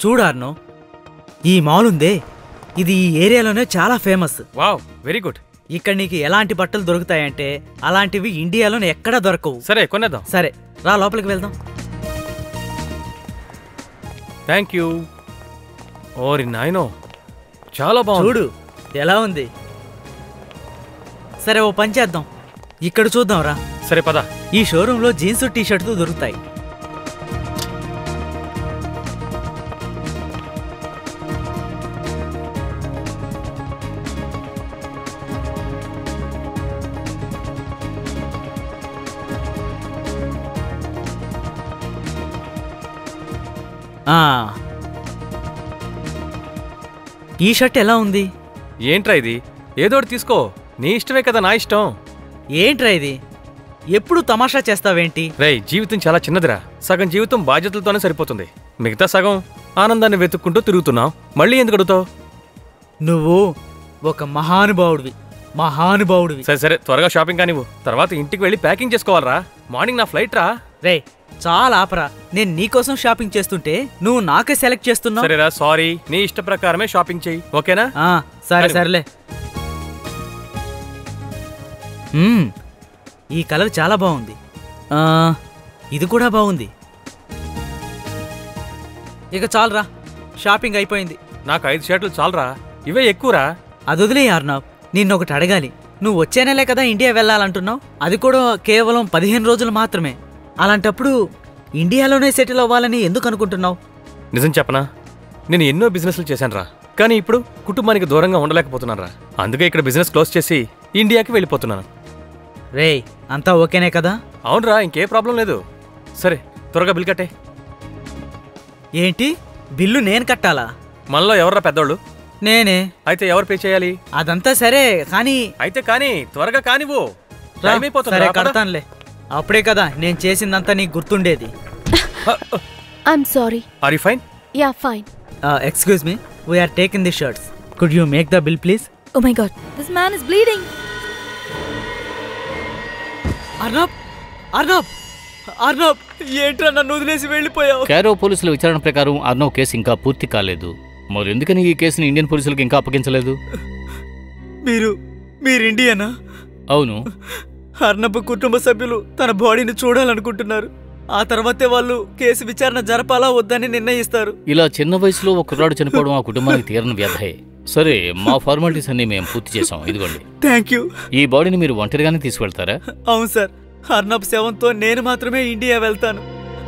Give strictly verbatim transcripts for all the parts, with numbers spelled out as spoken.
చూడార్నో, ఈ మాల్ ఉందే, ఇది ఈ ఏరియాలోనే చాలా ఫేమస్. Wow, very good. ఇక్కడ నీకు ఎలాంటి బట్టలు దొరుకుతాయంటే అలాంటివి ఇండియాలోనే ఎక్కడా దొరకవు. సరే, కొనేద్దాం. సరే రా, లోపలికి వెళ్దాం. Thank you. ఓరి నాయనో, చాలా బాగుంది. చూడు ఎలా ఉంది. సరే, ఓ పని చేద్దాం, ఇక్కడ చూద్దాం రా. సరే పద. ఈ షోరూంలో జీన్స్ టీ షర్ట్లు దొరుకుతాయి. ఈ షర్ట్ ఎలా ఉంది? ఏంట్రా ఇది? ఏదోటి తీసుకో, నీ ఇష్టమే కదా నా ఇష్టం. ఏంట్రా ఇది, ఎప్పుడు తమాషా చేస్తావేంటి? రేయ్, జీవితం చాలా చిన్నదిరా. సగం జీవితం బాధ్యతలతోనే సరిపోతుంది, మిగతా సగం ఆనందాన్ని వెతుక్కుంటూ తిరుగుతున్నావు. మళ్ళీ ఎందుకు అడుగుతావు? నువ్వు ఒక మహానుభావుడివి, మహానుభావుడివి. సరే సరే, త్వరగా షాపింగ్ కానివ్వు, తర్వాత ఇంటికి వెళ్ళి ప్యాకింగ్ చేసుకోవాలరా. మార్నింగ్ నా ఫ్లైట్ రా. రే చాలా ఆపరా, నేను నీకోసం షాపింగ్ చేస్తుంటే నువ్వు నాకే సెలెక్ట్ చేస్తున్నావు. సరేరా, సారీ. నీ ఇష్ట ప్రకారమే షాపింగ్ చెయ్యి, ఓకేనా? సరే సరేలే. ఈ కలర్ చాలా బాగుంది. ఇది కూడా బాగుంది. ఇక చాలరా, షాపింగ్ అయిపోయింది. నాకు ఐదు షర్ట్లు చాలరా, ఇవే ఎక్కువరా. అది వదిలే అర్నాబ్, నిన్నొకటి అడగాలి. నువ్వు వచ్చే నెలే కదా ఇండియా వెళ్ళాలంటున్నావు, అది కూడా కేవలం పదిహేను రోజులు మాత్రమే. అలాంటప్పుడు ఇండియాలోనే సెటిల్ అవ్వాలని ఎందుకు అనుకుంటున్నావు? నిజం చెప్పనా, నేను ఎన్నో బిజినెస్లు చేశాను రా, కానీ ఇప్పుడు కుటుంబానికి దూరంగా ఉండలేకపోతున్నాను రా. అందుకే ఇక్కడ బిజినెస్ క్లోజ్ చేసి ఇండియాకి వెళ్ళిపోతున్నాను. రే అంతా ఓకేనే కదా? అవునరా, ఇంకే ప్రాబ్లం లేదు. సరే, త్వరగా బిల్ కట్టే. ఏంటి, బిల్లు నేను కట్టాలా? మనలో ఎవర్రా పెద్దోళ్ళు? నేనే. అయితే ఎవరు పే చేయాలి? అదంతా సరే కానీ. అయితే కానీ, త్వరగా కానివ్వు, టైం అయిపోతుంది. సరే కడతానులే, అప్పుడే కదా నేను చేసిందంతా నీకు గుర్తుండేది. I'm sorry. Are you fine? Yeah fine. Excuse me, we are taking the shirts. Could you make the bill please? Oh my god, this man is bleeding. Arnab, Arnab, Arnab, ఏంట్రా నన్ను వదిలేసి వెళ్ళిపోయావు? కైరో పోలీసుల విచారణ ప్రకారం అర్నబ్ కేసు ఇంకా పూర్తి కాలేదు. మరి ఎందుకని ఈ కేసుని ఇండియన్ పోలీసులకు ఇంకా అప్పగించలేదు? మీరు మీరు ఇండియనా? అవును. అర్నబ్ కుటుంబ సభ్యులు తన బాడీని చూడాలనుకుంటున్నారు. ఆ తర్వాతే వాళ్ళు కేసు విచారణ జరపాలా వద్దని నిర్ణయిస్తారు. ఇలా చిన్న వయసులో ఒక కుర్రాడు చనిపోవడం ఆ కుటుంబానికి తీరని వ్యధే. సరే, మా ఫార్మాలిటీస్ అన్ని మేము పూర్తి చేసాం, ఇదిగోండి. Thank you. ఈ బాడీని మీరు ఒంటరిగానే తీసుకెళ్తారా? అవును సార్, అర్నబ్ శవంతో నేను మాత్రమే ఇండియా వెళ్తాను.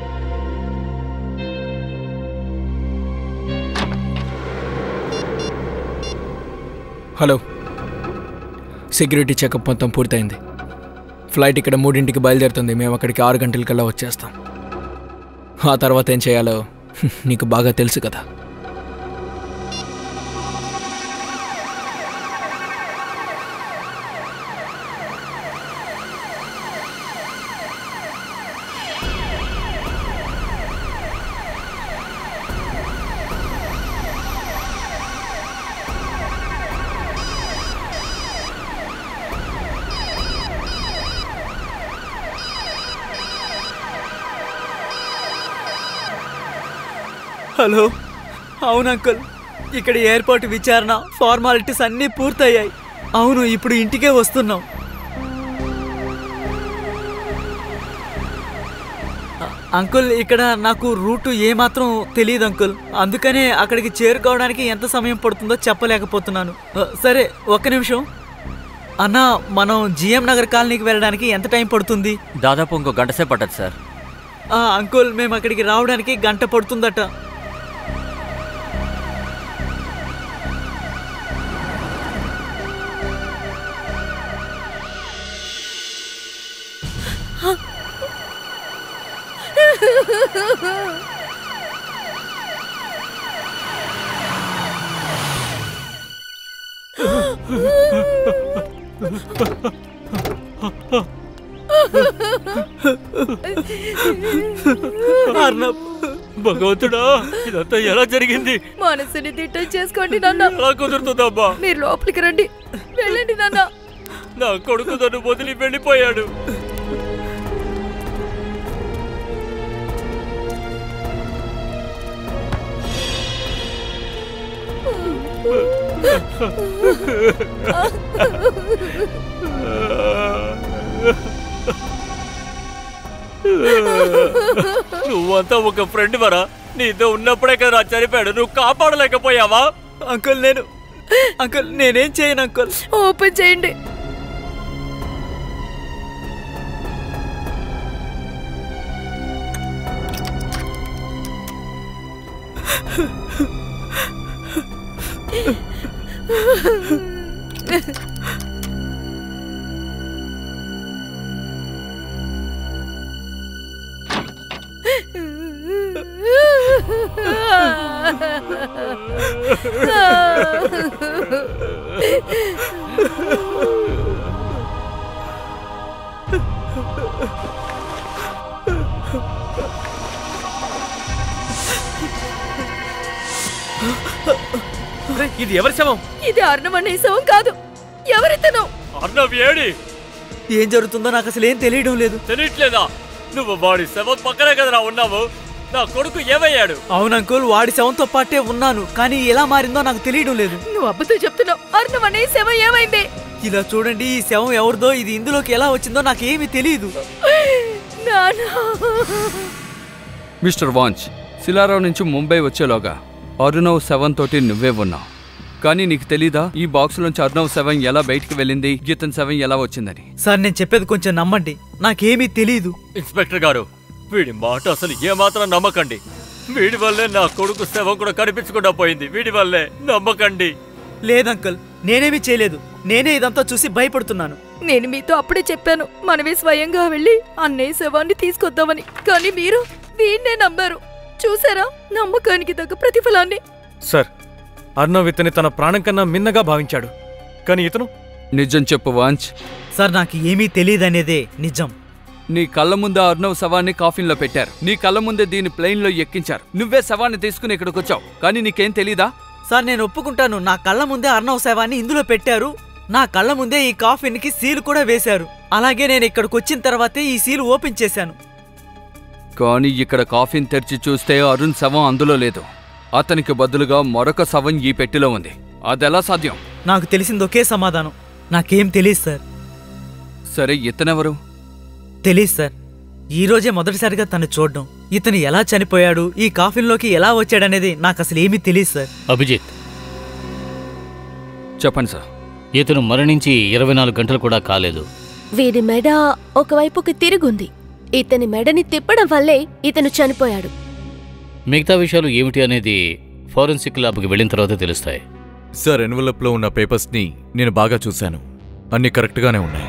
హలో, సెక్యూరిటీ చెకప్ మొత్తం పూర్తయింది. ఫ్లైట్ ఇక్కడ మూడింటికి బయలుదేరుతుంది. మేము అక్కడికి ఆరు గంటలకల్లా వచ్చేస్తాం. ఆ తర్వాత ఏం చేయాలో నీకు బాగా తెలుసు కదా. హలో, అవును అంకుల్, ఇక్కడ ఎయిర్పోర్ట్ విచారణ ఫార్మాలిటీస్ అన్నీ పూర్తయ్యాయి. అవును, ఇప్పుడు ఇంటికే వస్తున్నాం. అంకుల్, ఇక్కడ నాకు రూటు ఏమాత్రం తెలియదు అంకుల్, అందుకనే అక్కడికి చేరుకోవడానికి ఎంత సమయం పడుతుందో చెప్పలేకపోతున్నాను. సరే ఒక్క నిమిషం అన్నా, మనం జిఎం నగర్ కాలనీకి వెళ్ళడానికి ఎంత టైం పడుతుంది? దాదాపు ఇంకో గంట సేపు పట్టదు సార్. అంకుల్, మేము అక్కడికి రావడానికి గంట పడుతుందట. భగవంతుడా, ఇదంతా ఎలా జరిగింది? మనసుని దిట్టం చేసుకోండి నాన్న. ఎలా కుదురుతుందమ్మా? మీరు లోపలికి రండి, వెళ్ళండి నాన్న. నా కొడుకు నన్ను వదిలి వెళ్ళిపోయాడు. నువ్వంతా ఒక ఫ్రెండ్ వరా, నీతో ఉన్నప్పుడే కదా చనిపోయాడు, నువ్వు కాపాడలేకపోయావా? అంకుల్ నేను అంకుల్ నేనేం చేయను అంకుల్. ఓపెన్ చేయండి. ఇది ఎవరి శవం? ఇది అర్ణవ్ అనే శవం కాదు. ఎవరితను? అర్ణవ్ ఏడి? ఏం జరుగుతుందో నాకు అసలు ఏం తెలియడం లేదు. తెలియట్లేదా? నువ్వు వాడి శవం పక్కనే కదరా ఉన్నావు. నా కొడుకు ఏమయ్యాడు? అవును అంకుల్, వాడి శవంతో పాటే ఉన్నాను, కానీ ఎలా మారిందో నాకు తెలియడం లేదు. నువ్వు అబద్ధం చెప్తున్నావు. అర్ణవ్ అనే శవం ఏమైంది? ఇలా చూడండి, ఈ శవం ఎవరిదో, ఇది ఇందులోకి ఎలా వచ్చిందో నాకేమీ తెలియదు. మిస్టర్ వాంచ్, శిలారావు నుంచి ముంబై వచ్చేలోగా అరుణవ్ సెవెన్ తోటి నువ్వే ఉన్నావు. కానీ నీకు తెలీదా ఈ బాక్స్ నుంచి అర్ణవ్ సెవెన్ ఎలా బయటికి వెళ్ళింది, ఇతన్ సెవెన్ ఎలా వచ్చిందని? సార్ నేను చెప్పేది కొంచెం నమ్మండి, నాకేమీ తెలీదు. ఇన్స్పెక్టర్ గారు, వీడి మాట అసలు ఏమాత్రం నమ్మకండి. వీడి వల్లే నా కొడుకు శవం కూడా కనిపించకుండా పోయింది. వీడి వల్లే, నమ్మకండి. లేదంకుల్, నేనేమీ చేయలేదు. నేనే ఇదంతా చూసి భయపడుతున్నాను. నేను మీతో అప్పుడే చెప్పాను, మనమే స్వయంగా వెళ్ళి అన్నయ్య శవాన్ని తీసుకొద్దామని. కానీ మీరు వీడినే నమ్మారు. చూసారా నమ్మకానికి తగ్గ ప్రతిఫలాన్ని? సార్, అర్ణవ్ ఇతని తన ప్రాణం కన్నా మిన్నగా భావించాడు, కానీ ఇతను... నిజం చెప్పు వాంచ్. సార్ నాకు ఏమీ తెలియదనేదే నిజం. నీ కళ్ళ ముందే అర్ణవ్ శవాన్ని కాఫిన్లో పెట్టారు. నీ కళ్ళ ముందే దీన్ని ప్లేన్లో ఎక్కించారు. నువ్వే శవాన్ని తీసుకుని ఇక్కడికి వచ్చావు, కానీ నీకేం తెలీదా? సార్ నేను ఒప్పుకుంటాను, నా కళ్ళ ముందే అర్ణవ్ శవాన్ని ఇందులో పెట్టారు. నా కళ్ళ ముందే ఈ కాఫిన్కి సీల్ కూడా వేశారు. అలాగే నేను ఇక్కడికి వచ్చిన తర్వాతే ఈ సీల్ ఓపెన్ చేశాను. కానీ ఇక్కడ కాఫిన్ తెరిచి చూస్తే అరుణ్ శవం అందులో లేదు. అతనికి బదులుగా మరొక శవం ఈ పెట్టెలో ఉంది. అదెలా సాధ్యం? నాకు తెలిసింది ఒకే సమాధానం, నాకేం తెలియదు సార్. సరే, ఇతనెవరు? తెలీదు సార్. ఈ రోజే మొదటిసారిగా తను చూడడం. ఇతను ఎలా చనిపోయాడు, ఈ కాఫిన్లోకి ఎలా వచ్చాడనేది నాకు అసలు ఏమీ తెలియదు సార్. అభిజిత్, చెప్పండి సార్. ఇతను మరణించి ఇరవై నాలుగు గంటలు కూడా కాలేదు. వీడి మెడ ఒకవైపుకి తిరుగుంది. ఇతని మెడని తిప్పడం వల్లే ఇతను చనిపోయాడు. మిగతా విషయాలు ఏమిటి అనేది ఫోరెన్సిక్ ల్యాబ్కి వెళ్ళిన తర్వాత తెలుస్తాయి. సార్, ఎన్వలప్లో ఉన్న పేపర్స్ని నేను బాగా చూశాను. అన్నీ కరెక్ట్గానే ఉన్నాయి.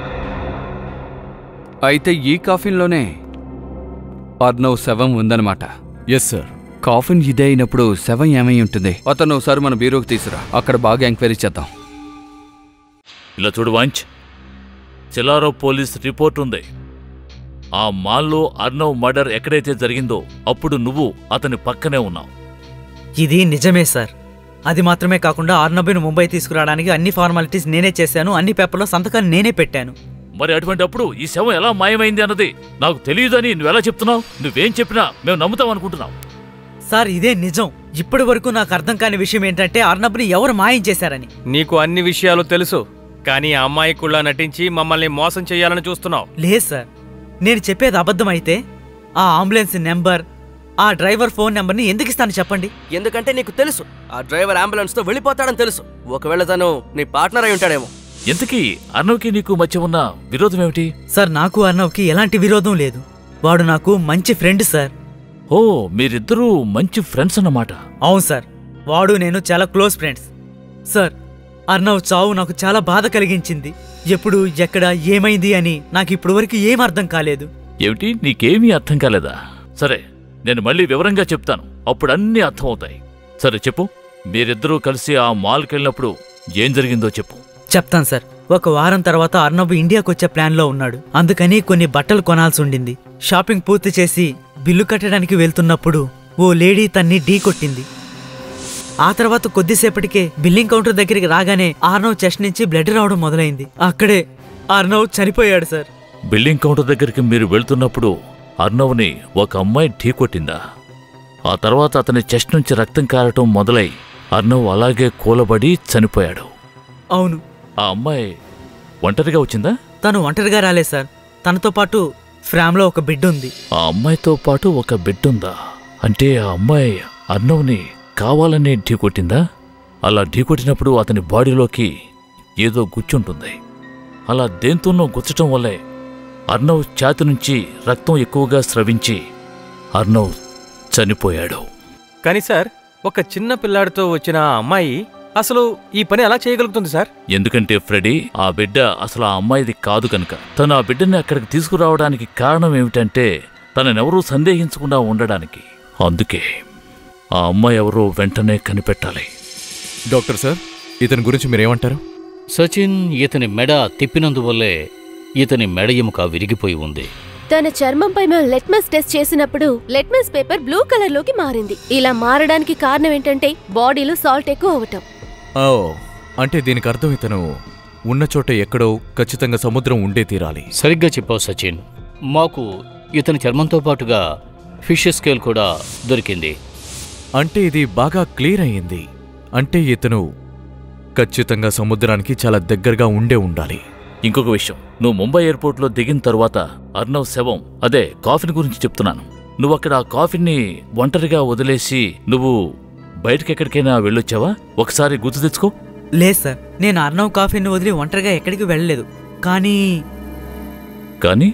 అయితే ఈ కాఫిన్లోనే అర్ణవ్ శవం ఉందన్నమాట. Yes sir. కాఫిన్ ఇదే అయినప్పుడు శవం ఏమై ఉంటుంది? అతను ఒకసారి మన బ్యూరోకి తీసురా, అక్కడ బాగా ఎంక్వైరీ చేద్దాం. ఇలా చూడు వాంచ్, చిలారావు పోలీస్ రిపోర్ట్ ఉంది. ఆ మాల్లో అర్ణవ్ మర్డర్ ఎక్కడైతే జరిగిందో అప్పుడు నువ్వు అతని పక్కనే ఉన్నావు. ఇది నిజమే సార్. అది మాత్రమే కాకుండా అర్ణబ్ని ముంబై తీసుకురావడానికి అన్ని ఫార్మాలిటీస్ నేనే చేశాను. అన్ని పేపర్లో సంతకాన్ని నేనే పెట్టాను. మరి అటువంటి అప్పుడు ఈ శవం ఎలా మాయమైంది అన్నది నాకు తెలియదని నువ్వెలా చెప్తున్నావు? నువ్వేం చెప్పినా మేము నమ్ముతాం అనుకుంటున్నావు. సార్ ఇదే నిజం. ఇప్పటి వరకు నాకు అర్థం కాని విషయం ఏంటంటే అర్ణబ్ని ఎవరు మాయం చేశారని. నీకు అన్ని విషయాలు తెలుసు, కానీ ఆ అమ్మాయికుళ్ళ నటించి మమ్మల్ని మోసం చేయాలని చూస్తున్నావు. లేదు సార్, నేను చెప్పేది అబద్ధం అయితే ఆ అంబులెన్స్ నెంబర్, ఆ డ్రైవర్ ఫోన్ నెంబర్ని ఎందుకు ఇస్తాను చెప్పండి? ఎందుకంటే నీకు తెలుసు ఆ డ్రైవర్ అంబులెన్స్ తో వెళ్ళిపోతాడని తెలుసు. ఒకవేళ తను నీ పార్ట్నర్ అయి ఉంటాడేమో. ఎంతకీ అర్ణవ్కి నీకు మధ్య ఉన్న విరోధం ఏమిటి? సార్ నాకు అర్ణవ్కి ఎలాంటి విరోధం లేదు. వాడు నాకు మంచి ఫ్రెండ్ సార్. ఓ, మీరిద్దరూ మంచి ఫ్రెండ్స్ అన్నమాట. అవును సార్, వాడు నేను చాలా క్లోజ్ ఫ్రెండ్స్. సార్ అర్ణవ్ చావు నాకు చాలా బాధ కలిగించింది. ఎప్పుడు ఎక్కడ ఏమైంది అని నాకు ఇప్పుడు వరకు ఏం అర్థం కాలేదు. ఏమిటి, నీకేమీ అర్థం కాలేదా? సరే, నేను మళ్ళీ వివరంగా చెప్తాను, అప్పుడు అన్నీ అర్థమవుతాయి. సరే చెప్పు, మీరిద్దరూ కలిసి ఆ మాల్కి వెళ్ళినప్పుడు ఏం జరిగిందో చెప్పు. చెప్తాను సార్. ఒక వారం తర్వాత అర్ణవ్ ఇండియాకు వచ్చే ప్లాన్లో ఉన్నాడు. అందుకని కొన్ని బట్టలు కొనాల్సి ఉండింది. షాపింగ్ పూర్తి చేసి బిల్లు కట్టడానికి వెళ్తున్నప్పుడు ఓ లేడీ తన్ని ఢీ కొట్టింది. ఆ తర్వాత కొద్దిసేపటికే బిల్లింగ్ కౌంటర్ దగ్గరికి రాగానే అర్ణవ్ చెస్ట్ నుంచి బ్లడ్ రావడం మొదలైంది. అక్కడే అర్ణవ్ చనిపోయాడు సార్. బిల్లింగ్ కౌంటర్ దగ్గరికి మీరు వెళ్తున్నప్పుడు అర్ణవ్ని ఒక అమ్మాయి ఢీ కొట్టిందా? ఆ తర్వాత అతని చెస్ట్ నుంచి రక్తం కారటం మొదలై అర్ణవ్ అలాగే కూలబడి చనిపోయాడు. అవును. ఆ అమ్మాయి ఒంటరిగా వచ్చిందా? తను ఒంటరిగా రాలేదు సార్, తనతో పాటు ఫ్రామ్లో ఒక బిడ్డ ఉంది. ఆ అమ్మాయితో పాటు ఒక బిడ్డుందా? అంటే ఆ అమ్మాయి అర్ణవ్ని కావాలనే ఢీకొట్టిందా? అలా ఢీకొట్టినప్పుడు అతని బాడీలోకి ఏదో గుచ్చుంటుంది. అలా దేంతోనో గుచ్చటం వల్లే అర్ణవ్ ఛాతి నుంచి రక్తం ఎక్కువగా స్రవించి అర్ణవ్ చనిపోయాడు. కానీ సార్, ఒక చిన్న పిల్లాడితో వచ్చిన ఆ అమ్మాయి అసలు ఈ పని ఎలా చేయగలుగుతుంది సార్? ఎందుకంటే ఫ్రెడీ, ఆ బిడ్డ అసలు ఆ అమ్మాయిది కాదు కనుక. తను ఆ బిడ్డని అక్కడికి తీసుకురావడానికి కారణం ఏమిటంటే తననెవరూ సందేహించకుండా ఉండడానికి. అందుకే ఆ అమ్మాయి ఎవరో వెంటనే కనిపెట్టాలి. డాక్టర్ సార్, ఇతని గురించి మీరేమంటారు? సచిన్, ఇతని మెడ తిప్పినందువల్లే ఇతని మెడ ఎముక విరిగిపోయి ఉంది. తన చర్మంపై మేము లెట్మస్ టెస్ట్ చేసినప్పుడు లెట్మస్ పేపర్ బ్లూ కలర్ లోకి మారింది. ఇలా మారడానికి కారణం ఏంటంటే బాడీలో సాల్ట్ ఎక్కువ అవటం. ఓ, అంటే దీనికి అర్థం ఇతను ఉన్న చోట ఎక్కడో ఖచ్చితంగా సముద్రం ఉండే తీరాలి. సరిగ్గా చెప్పావు సచిన్. మాకు ఇతని చర్మంతో పాటుగా ఫిష్ స్కేల్ కూడా దొరికింది. అంటే ఇది బాగా క్లియర్ అయ్యింది. అంటే ఇతను ఖచ్చితంగా సముద్రానికి చాలా దగ్గరగా ఉండే ఉండాలి. ఇంకొక విషయం, నువ్వు ముంబై ఎయిర్పోర్ట్లో దిగిన తరువాత అర్ణవ్ శవం, అదే కాఫీని గురించి చెప్తున్నాను, నువ్వు అక్కడ ఆ కాఫీని ఒంటరిగా వదిలేసి నువ్వు బయటకెక్కడికైనా వెళ్ళొచ్చావా? ఒకసారి గుర్తు తెచ్చుకో. లేదు సార్, నేను అర్ణవ్ కాఫీని వదిలి ఒంటరిగా ఎక్కడికి వెళ్ళలేదు. కానీ కానీ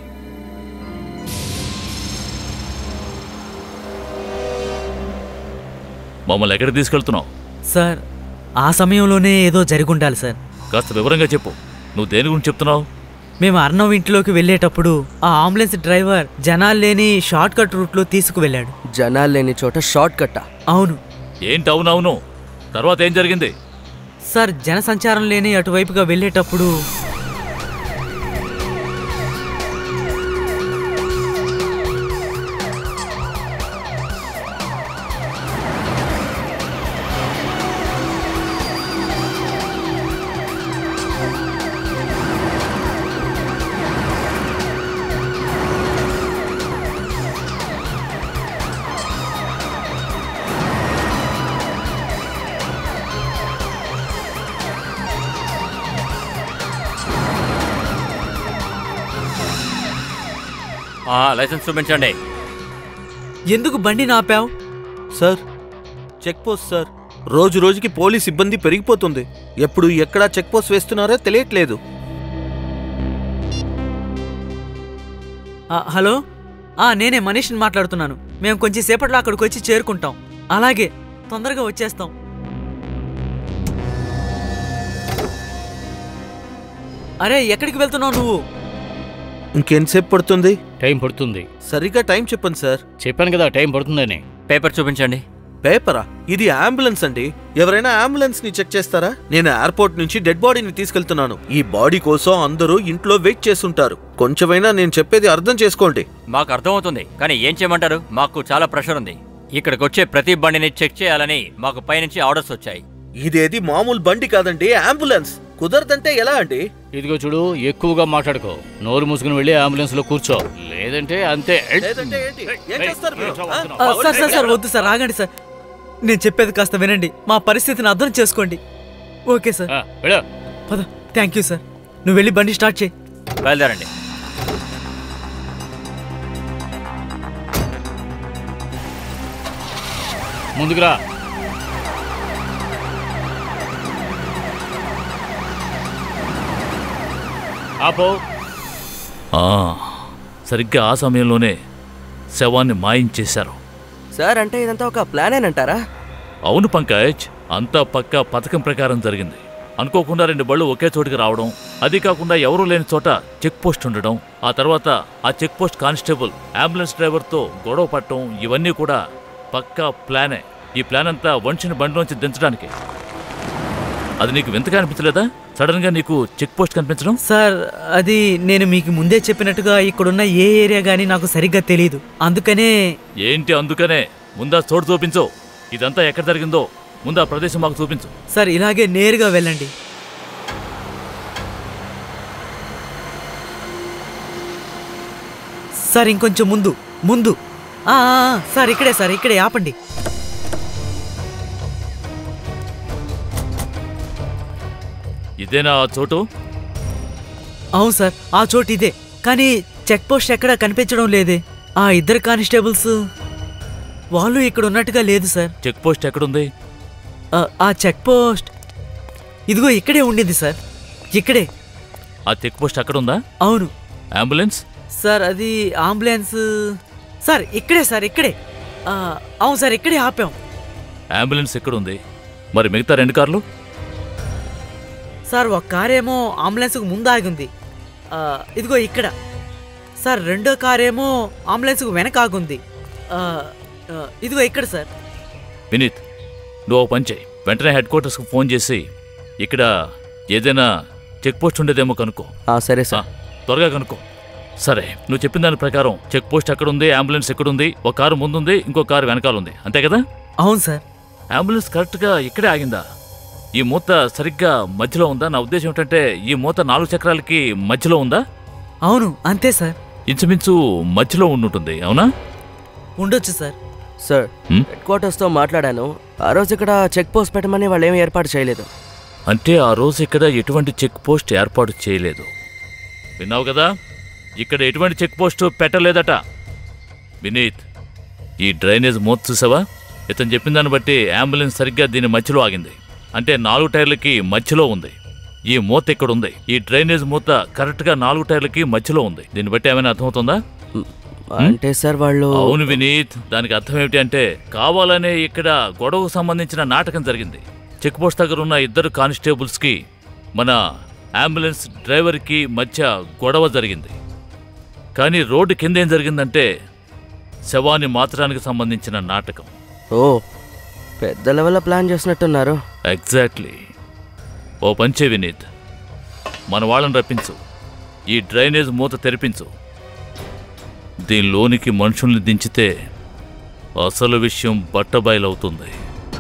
మమ్మల్ని ఎక్కడికి తీసుకెళ్తున్నావు? సార్, ఆ సమయంలోనే ఏదో జరుగుండాలి సార్. కాస్త వివరంగా చెప్పు. నువ్వు దేని గురించి చెప్తున్నావు? మేము అర్ణవ్ ఇంట్లోకి వెళ్ళేటప్పుడు ఆ అంబులెన్స్ డ్రైవర్ జనాలు లేని షార్ట్ కట్ రూట్లో తీసుకువెళ్ళాడు. జనాలు లేని చోట షార్ట్ కట్టా? అవును. ఏంటి అవునవును? తర్వాత ఏం జరిగింది? సార్, జనసంచారం లేని అటువైపుగా వెళ్ళేటప్పుడు లైసెన్స్ చూపించండి. ఎందుకు బండి నాపావు? Sir, check post sir. రోజు రోజుకి పోలీస్ ఇబ్బంది పెరిగిపోతుంది. ఎప్పుడు ఎక్కడా చెక్ పోస్ట్ వేస్తున్నారో తెలియట్లేదు. హలో, నేనే మనీష్ని మాట్లాడుతున్నాను. మేము కొంచెం సేపట్లో అక్కడికి వచ్చి చేరుకుంటాం. అలాగే, తొందరగా వచ్చేస్తాం. అరే, ఎక్కడికి వెళ్తున్నావు నువ్వు? ఇంకెంతసేపు పడుతుంది? టైం పడుతుంది. సరిగ్గా టైం చెప్పండి సార్. చెప్పాను కదా టైం పడుతుందని. పేపర్ చూపించండి. పేపరా? ఇది అంబులెన్స్ అండి. ఎవరైనా అంబులెన్స్ ని చెక్ చేస్తారా? నేను ఎయిర్పోర్ట్ నుంచి డెడ్ బాడీని తీసుకెళ్తున్నాను. ఈ బాడీ కోసం అందరూ ఇంట్లో వెయిట్ చేస్తుంటారు. కొంచెమైనా నేను చెప్పేది అర్థం చేసుకోండి. మాకు అర్థమవుతుంది, కానీ ఏం చేయమంటారు? మాకు చాలా ప్రెషర్ ఉంది. ఇక్కడికి వచ్చే ప్రతి బండిని చెక్ చేయాలని మాకు పైనుంచి ఆర్డర్స్ వచ్చాయి. ఇదేది మామూలు బండి కాదండి, అంబులెన్స్. కుదరదంటే ఎలా అండి? ఇదిగో చూడు, ఎక్కువగా మాట్లాడుకో. నోరు మూసుకుని వెళ్ళి అంబులెన్స్ లో కూర్చో, లేదంటే అంతే. సార్ సార్ సార్ వద్దు సార్, ఆగండి సార్. నేను చెప్పేది కాస్త వినండి. మా పరిస్థితిని అర్థం చేసుకోండి. ఓకే సార్, పద. Thank you sir. నువ్వు వెళ్ళి బండి స్టార్ట్ చేయి. బయలుదేరండి. ముందుకురా. ఆపో. సరిగ్గా ఆ సమయంలోనే శవాన్ని మాయించేశారు. సార్, అంటే ఇదంతా ఒక ప్లానేనంటారా? అవును పంకజ్, అంతా పక్కా పథకం ప్రకారం జరిగింది. అనుకోకుండా రెండు బళ్ళు ఒకే చోటుకి రావడం, అది కాకుండా ఎవరూ లేని చోట చెక్ పోస్ట్ ఉండడం, ఆ తర్వాత ఆ చెక్ పోస్ట్ కానిస్టేబుల్ అంబులెన్స్ డ్రైవర్తో గొడవ పట్టడం, ఇవన్నీ కూడా పక్కా ప్లానే. ఈ ప్లాన్ అంతా వంశిని బండిలోంచి దించడానికి. అది నీకు వింతగా అనిపించలేదా? సడన్ గా నీకు చెక్ పోస్ట్ కనిపించడం? సార్, అది నేను మీకు ముందే చెప్పినట్టుగా ఇక్కడున్న ఏ ఏరియా గానీ నాకు సరిగ్గా తెలియదు. అందుకనే. ఏంటి అందుకనే? ముందా చోటు చూపించు. ఇదంతా ఎక్కడ జరిగిందో ముందా ప్రదేశం మాకు చూపించు. సార్, ఇలాగే నేరుగా వెళ్ళండి. సార్, ఇంకొంచెం ముందు ముందు సార్, ఇక్కడే సార్, ఇక్కడే ఆపండి. ఇదేనా ఆ చోటు? అవును సార్, ఆ చోటు ఇదే. కానీ చెక్ పోస్ట్ ఎక్కడా కనిపించడం లేదే. ఆ ఇద్దరు కానిస్టేబుల్స్ వాళ్ళు ఇక్కడ ఉన్నట్టుగా లేదు సార్. చెక్ పోస్ట్ ఎక్కడుంది? ఆ చెక్ పోస్ట్ ఇదిగో ఇక్కడే ఉండింది సార్, ఇక్కడే. ఆ చెక్ పోస్ట్ అక్కడ ఉందా? అవును. అంబులెన్స్ సార్ అది అంబులెన్స్ సార్ ఇక్కడే సార్, ఇక్కడే. అవును సార్, ఇక్కడే ఆపాం. అంబులెన్స్ ఎక్కడుంది? మరి మిగతా రెండు కార్లు? సార్ ఒక కారేమో అంబులెన్స్కు ముందు ఆగింది, ఇదిగో ఇక్కడ. సార్ రెండో కారేమో అంబులెన్స్కు వెనక ఆగుంది, ఇదిగో ఇక్కడ సార్. వినీత్, నువ్వు పని చేయి, వెంటనే హెడ్ క్వార్టర్స్కి ఫోన్ చేసి ఇక్కడ ఏదైనా చెక్ పోస్ట్ ఉండేదేమో కనుక్కో. సరే సార్, త్వరగా కనుక్కో. సరే, నువ్వు చెప్పిన దాని ప్రకారం చెక్ పోస్ట్ ఎక్కడుంది, అంబులెన్స్ ఎక్కడుంది, ఒక కారు ముందుంది, ఇంకో కారు వెనకాలంది, అంతే కదా? అవును సార్. అంబులెన్స్ కరెక్ట్గా ఇక్కడే ఆగిందా? ఈ మూత సరిగ్గా మధ్యలో ఉందా? నా ఉద్దేశం ఏంటంటే ఈ మూత నాలుగు చక్రాలకి మధ్యలో ఉందా? అవును, అంతే సార్. ఇంచుమించు మధ్యలో ఉండుంటుంది, అవునా? ఉండొచ్చు సార్. సార్, హెడ్ క్వార్టర్స్తో మాట్లాడాను. ఆ రోజు ఇక్కడ చెక్ పోస్ట్ పెట్టమని వాళ్ళు ఏమీ ఏర్పాటు చేయలేదు. అంటే ఆ రోజు ఇక్కడ ఎటువంటి చెక్ పోస్ట్ ఏర్పాటు చేయలేదు, విన్నావు కదా? ఇక్కడ ఎటువంటి చెక్ పోస్ట్ పెట్టలేదట. వినీత్, ఈ డ్రైనేజ్ మూత చూసావా? ఇతను చెప్పిన దాన్ని బట్టి అంబులెన్స్ సరిగ్గా దీని మధ్యలో ఆగింది, అంటే నాలుగు టైర్లకి మధ్యలో ఉంది. ఈ మూత ఇక్కడ ఉంది, ఈ డ్రైనేజ్ మూత కరెక్ట్గా నాలుగు టైర్లకి మధ్యలో ఉంది. దీన్ని బట్టి ఏమైనా అర్థమవుతుందా? అంటే సార్ వాళ్ళు... అవును వినీత్, దానికి అర్థం ఏమిటి అంటే కావాలనే ఇక్కడ గొడవకు సంబంధించిన నాటకం జరిగింది. చెక్ పోస్ట్ దగ్గర ఉన్న ఇద్దరు కానిస్టేబుల్స్కి మన అంబులెన్స్ డ్రైవర్కి మధ్య గొడవ జరిగింది. కానీ రోడ్డు కింద ఏం జరిగిందంటే శవాన్ని మార్చడానికి సంబంధించిన నాటకం. ఓ, పెద్ద లెవెల్లో ప్లాన్ చేసినట్టున్నారు. ఎగ్జాక్ట్లీ. ఓ పంచే వినీత్, మన వాళ్ళని రప్పించు, ఈ డ్రైనేజ్ మూత తెరిపించు. దీనిలోనికి మనుషుల్ని దించితే అసలు విషయం బట్టబయలవుతుంది.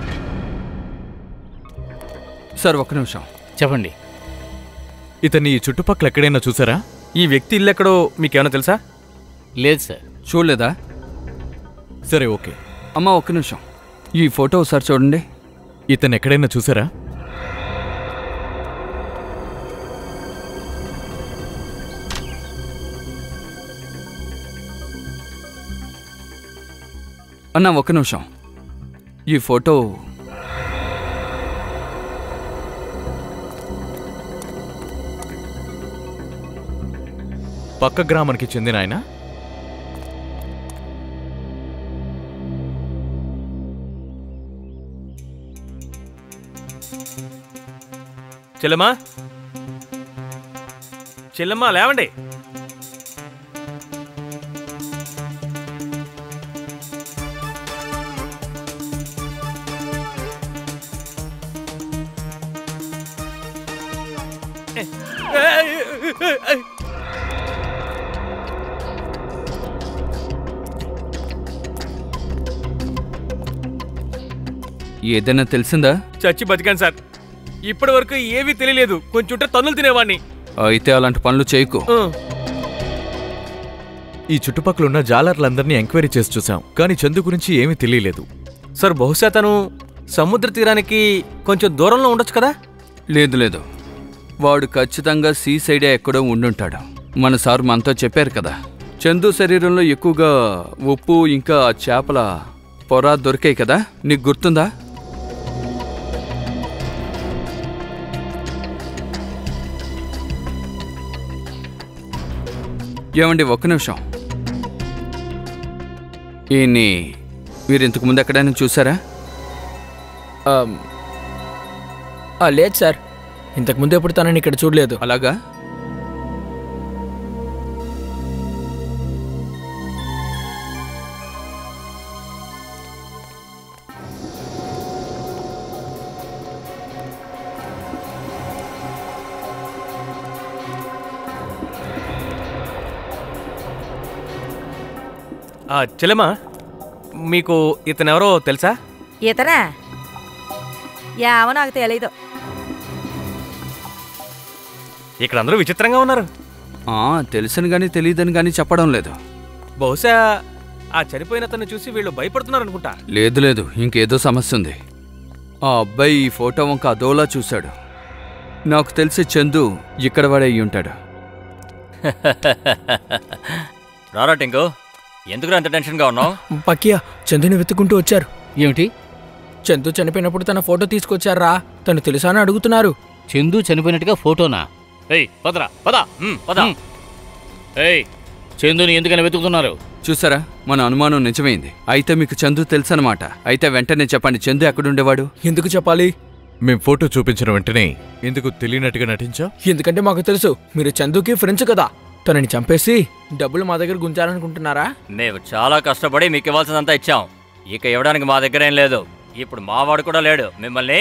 సార్ ఒక్క నిమిషం. చెప్పండి. ఇతన్ని ఈ చుట్టుపక్కల ఎక్కడైనా చూసారా? ఈ వ్యక్తి ఇల్లు ఎక్కడో మీకేమైనా తెలుసా? లేదు సార్. చూడలేదా? సరే, ఓకే. అమ్మా ఒక్క నిమిషం, ఈ ఫోటో ఒకసారి చూడండి. ఇతను ఎక్కడైనా చూసారా? అన్నా ఒక్క నిమిషం, ఈ ఫోటో... పక్క గ్రామానికి చెందిన ఆయన? చెల్లెమ్మా, చెల్లెమ్మా లేవండి. ఏదైనా తెలిసిందా? చచ్చి బతికాను సార్, ఇప్పటి వరకు ఏమీ తెలియలేదు. కొంచెం తన్నులు తినేవాడిని. అయితే అలాంటి పనులు చేయకు. ఈ చుట్టుపక్కల ఉన్న జాలర్లందరినీ ఎంక్వైరీ చేసి చూసాం, కానీ చందు గురించి ఏమీ తెలియలేదు. సార్, బహుశా తను సముద్ర తీరానికి కొంచెం దూరంలో ఉండొచ్చు కదా? లేదు లేదు, వాడు ఖచ్చితంగా సీ సైడే ఎక్కడో ఉండుంటాడు. మన సార్ మనతో చెప్పారు కదా, చందు శరీరంలో ఎక్కువగా ఉప్పు ఇంకా చేపల పొర దొరికాయి కదా, నీకు గుర్తుందా? ఏమండి ఒక్క నిమిషం, ఈయన్ని మీరు ఇంతకు ముందు ఎక్కడైనా చూసారా? లేదు సార్, ఇంతకుముందు ఎప్పుడు తనని ఇక్కడ చూడలేదు. అలాగా? చెల్లెమ్మా, మీకు ఇతనెవరో తెలుసా? ఇతనా? యావో నాకు తెలీదు. ఇక్కడ అందరూ విచిత్రంగా ఉన్నారు. తెలుసని కానీ తెలియదని కానీ చెప్పడం లేదు. బహుశా ఆ చనిపోయిన అతన్ని చూసి వీళ్ళు భయపడుతున్నారు అనుకుంటా. లేదు లేదు, ఇంకేదో సమస్య ఉంది. ఆ అబ్బాయి ఈ ఫోటో వంక అదోలా చూశాడు. నాకు తెలిసి చందు ఇక్కడ వాడే అయ్యి ఉంటాడు. రారా టింకు, ఎందుకు అంత టెన్షన్గా ఉన్నావు? పక్కియా చందుని వెతుక్కుంటూ వచ్చారు. ఏమిటి? చందు చనిపోయినప్పుడు తన ఫోటో తీసుకొచ్చారా? తను తెలుసా అని అడుగుతున్నారు. చందు చనిపోయినట్టుగా ఫోటోనా? ఏయ్ పదరా పద పద. ఏయ్ చందుని ఎందుకని వెతుకుతున్నారు? చూసారా, మన అనుమానం నిజమైంది. అయితే మీకు చందు తెలుసనమాట. అయితే వెంటనే చెప్పండి, చందు ఎక్కడుండేవాడు? ఎందుకు చెప్పాలి? మేం ఫోటో చూపించిన వెంటనే ఎందుకు తెలియనట్టుగా నటించా? ఎందుకంటే మాకు తెలుసు మీరు చందుకి ఫ్రెండ్స్ కదా. తనని చంపేసి డబ్బులు మా దగ్గర గుంచాలనుకుంటున్నారా? మేము చాలా కష్టపడి మీకు ఇవ్వాల్సిందంతా ఇచ్చాం. ఇక ఇవ్వడానికి మా దగ్గర ఏం లేదు. ఇప్పుడు మావాడు కూడా లేడు. మిమ్మల్ని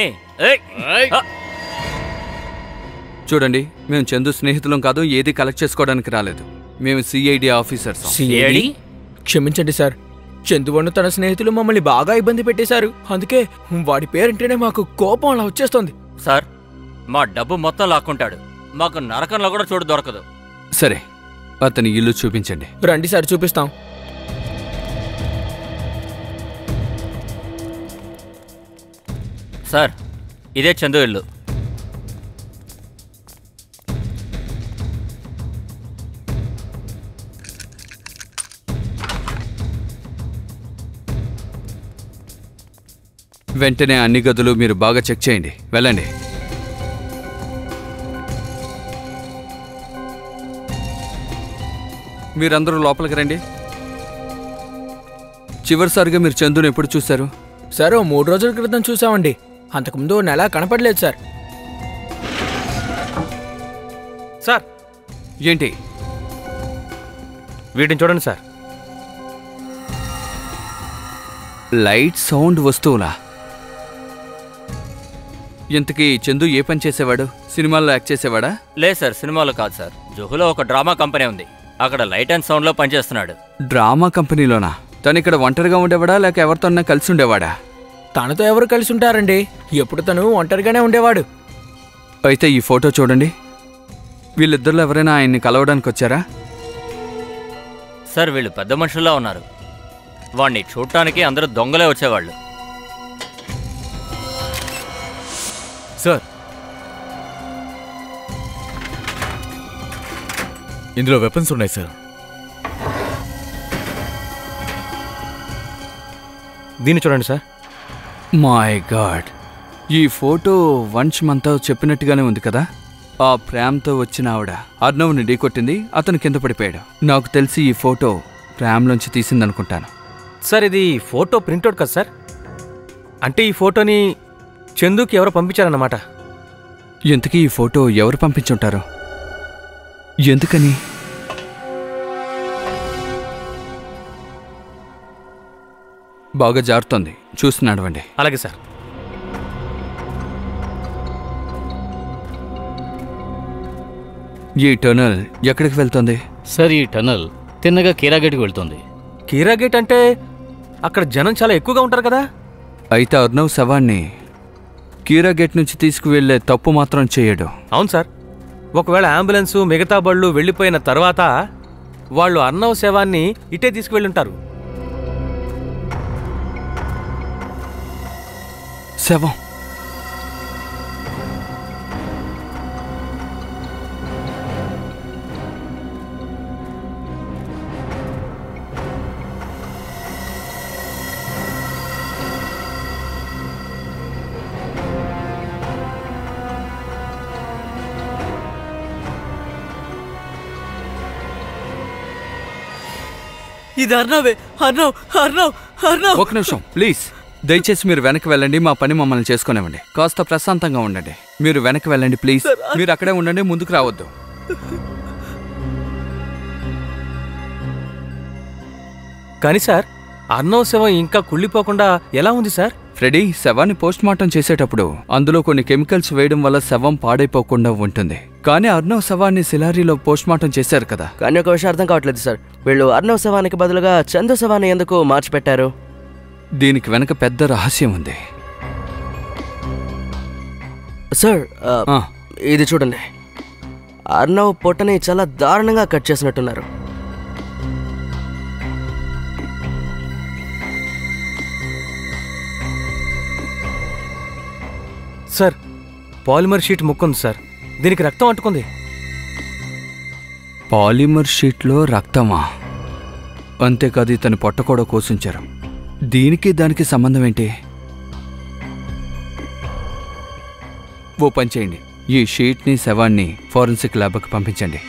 చూడండి, మేము చందు స్నేహితులం కాదు, ఏది కలెక్ట్ చేసుకోవడానికి రాలేదు. మేము సిఐడి ఆఫీసర్స్. సిఐడి? క్షమించండి సార్, చందువన్ను తన స్నేహితులు మమ్మల్ని బాగా ఇబ్బంది పెట్టేశారు. అందుకే వాడి పేరంటేనే మాకు కోపం అలా వచ్చేస్తోంది. సార్, మా డబ్బు మొత్తం లాక్కుంటాడు. మాకు నరకంలో కూడా చోటు దొరకదు. సరే, అతని ఇల్లు చూపించండి. రండి సార్, చూపిస్తాం. సార్, ఇదే చందు ఇల్లు. వెంటనే అన్ని గదులు మీరు బాగా చెక్ చేయండి. వెళ్ళండి. మీరందరూ లోపలికి రండి. చివరిసారిగా మీరు చందుని ఎప్పుడు చూశారు? సార్, ఓ మూడు రోజుల క్రితం చూసామండి. అంతకుముందు ఓ నెల కనపడలేదు సార్. సార్ ఏంటి? వీటిని చూడండి సార్. Light sound వస్తువులా? ఇంతకీ చందు ఏ పని చేసేవాడు? సినిమాల్లో యాక్ట్ చేసేవాడా? లేదు సార్, సినిమాలో కాదు సార్. జుహులో ఒక డ్రామా కంపెనీ ఉంది. అక్కడ లైట్ అండ్ సౌండ్లో పనిచేస్తున్నాడు. డ్రామా కంపెనీలోనా? తను ఇక్కడ ఒంటరిగా ఉండేవాడా లేక ఎవరితోన్నా కలిసి ఉండేవాడా? తనతో ఎవరు కలిసి ఉంటారండి? ఎప్పుడు తను ఒంటరిగానే ఉండేవాడు. అయితే ఈ ఫోటో చూడండి. వీళ్ళిద్దరిలో ఎవరైనా ఆయన్ని కలవడానికి వచ్చారా? సార్, వీళ్ళు పెద్ద మనుషుల్లా ఉన్నారు. వాణ్ణి చూడటానికి అందరూ దొంగలే వచ్చేవాళ్ళు. సార్, ఇందులో వెపన్స్ ఉన్నాయి సార్. దీన్ని చూడండి సార్. మై గాడ్, ఈ ఫోటో వంశ్ మంతా చెప్పినట్టుగానే ఉంది కదా. ఆ ప్రేమ్తో వచ్చిన ఆవిడ అర్ణవ్ని ఢీకొట్టింది, అతను కింద పడిపోయాడు. నాకు తెలిసి ఈ ఫోటో ప్రేమ్లోంచి తీసిందనుకుంటాను. సార్, ఇది ఫోటో ప్రింట్అవుట్ కదా సార్? అంటే ఈ ఫోటోని చందుకి ఎవరో పంపించారన్నమాట. ఇంతకీ ఈ ఫోటో ఎవరు పంపించుంటారు? ఎందుకని? బాగా జారుతోంది, చూసి నడవండి. అలాగే సార్. ఈ టనల్ ఎక్కడికి వెళ్తుంది? సార్, ఈ టనల్ తిన్నగా కీరాగేట్కి వెళ్తుంది. కీరాగేట్ అంటే అక్కడ జనం చాలా ఎక్కువగా ఉంటారు కదా. అయితే అర్ణవ్ శవాన్ని కీరాగేట్ నుంచి తీసుకువెళ్లే తప్పు మాత్రం చేయడు. అవును సార్. ఒకవేళ అంబులెన్సు మిగతా బళ్ళు వెళ్ళిపోయిన తర్వాత వాళ్ళు అర్ణవ్ శవాన్ని ఇటే తీసుకువెళ్ళుంటారు. శవం? ఇది అర్ణవే. అర్ణవ్, అర్ణవ్, అర్ణవ్. ఒక నిమిషం ప్లీజ్, దయచేసి మీరు వెనక్కి వెళ్ళండి. మా పని మమ్మల్ని చేసుకునేవ్వండి. కాస్త ప్రశాంతంగా ఉండండి. మీరు వెనక్కి వెళ్ళండి ప్లీజ్. మీరు అక్కడే ఉండండి, ముందుకు రావద్దు. కానీ సార్, అర్ణవ్ శవం ఇంకా కుళ్ళిపోకుండా ఎలా ఉంది సార్? ఫ్రెడీ, శవాన్ని పోస్ట్ మార్టం చేసేటప్పుడు అందులో కొన్ని కెమికల్స్ వేయడం వల్ల శవం పాడైపోకుండా ఉంటుంది. కానీ అర్ణవ్ శవాన్ని సిలారీలో పోస్ట్ మార్టం చేశారు కదా. కానీ ఒక విషయం అర్థం కావట్లేదు సార్. వీళ్ళు అర్ణవ్ శవానికి బదులుగా చందు శవాన్ని ఎందుకు మార్చిపెట్టారు? దీనికి వెనక పెద్ద రహస్యం ఉంది సార్. ఇది చూడండి, అర్ణవ్ పొట్టని చాలా దారుణంగా కట్ చేసినట్టున్నారు. సార్, పాలిమర్ షీట్ ముక్కుంది సార్. దీనికి రక్తం అంటుకుంది. పాలిమర్ షీట్లో రక్తమా? అంతేకాదు ఇతని పొట్ట కూడా కోసించారు. దీనికి దానికి సంబంధం ఏంటి? ఓ పని చేయండి, ఈ షీట్ని శవాన్ని ఫోరెన్సిక్ ల్యాబ్కి పంపించండి.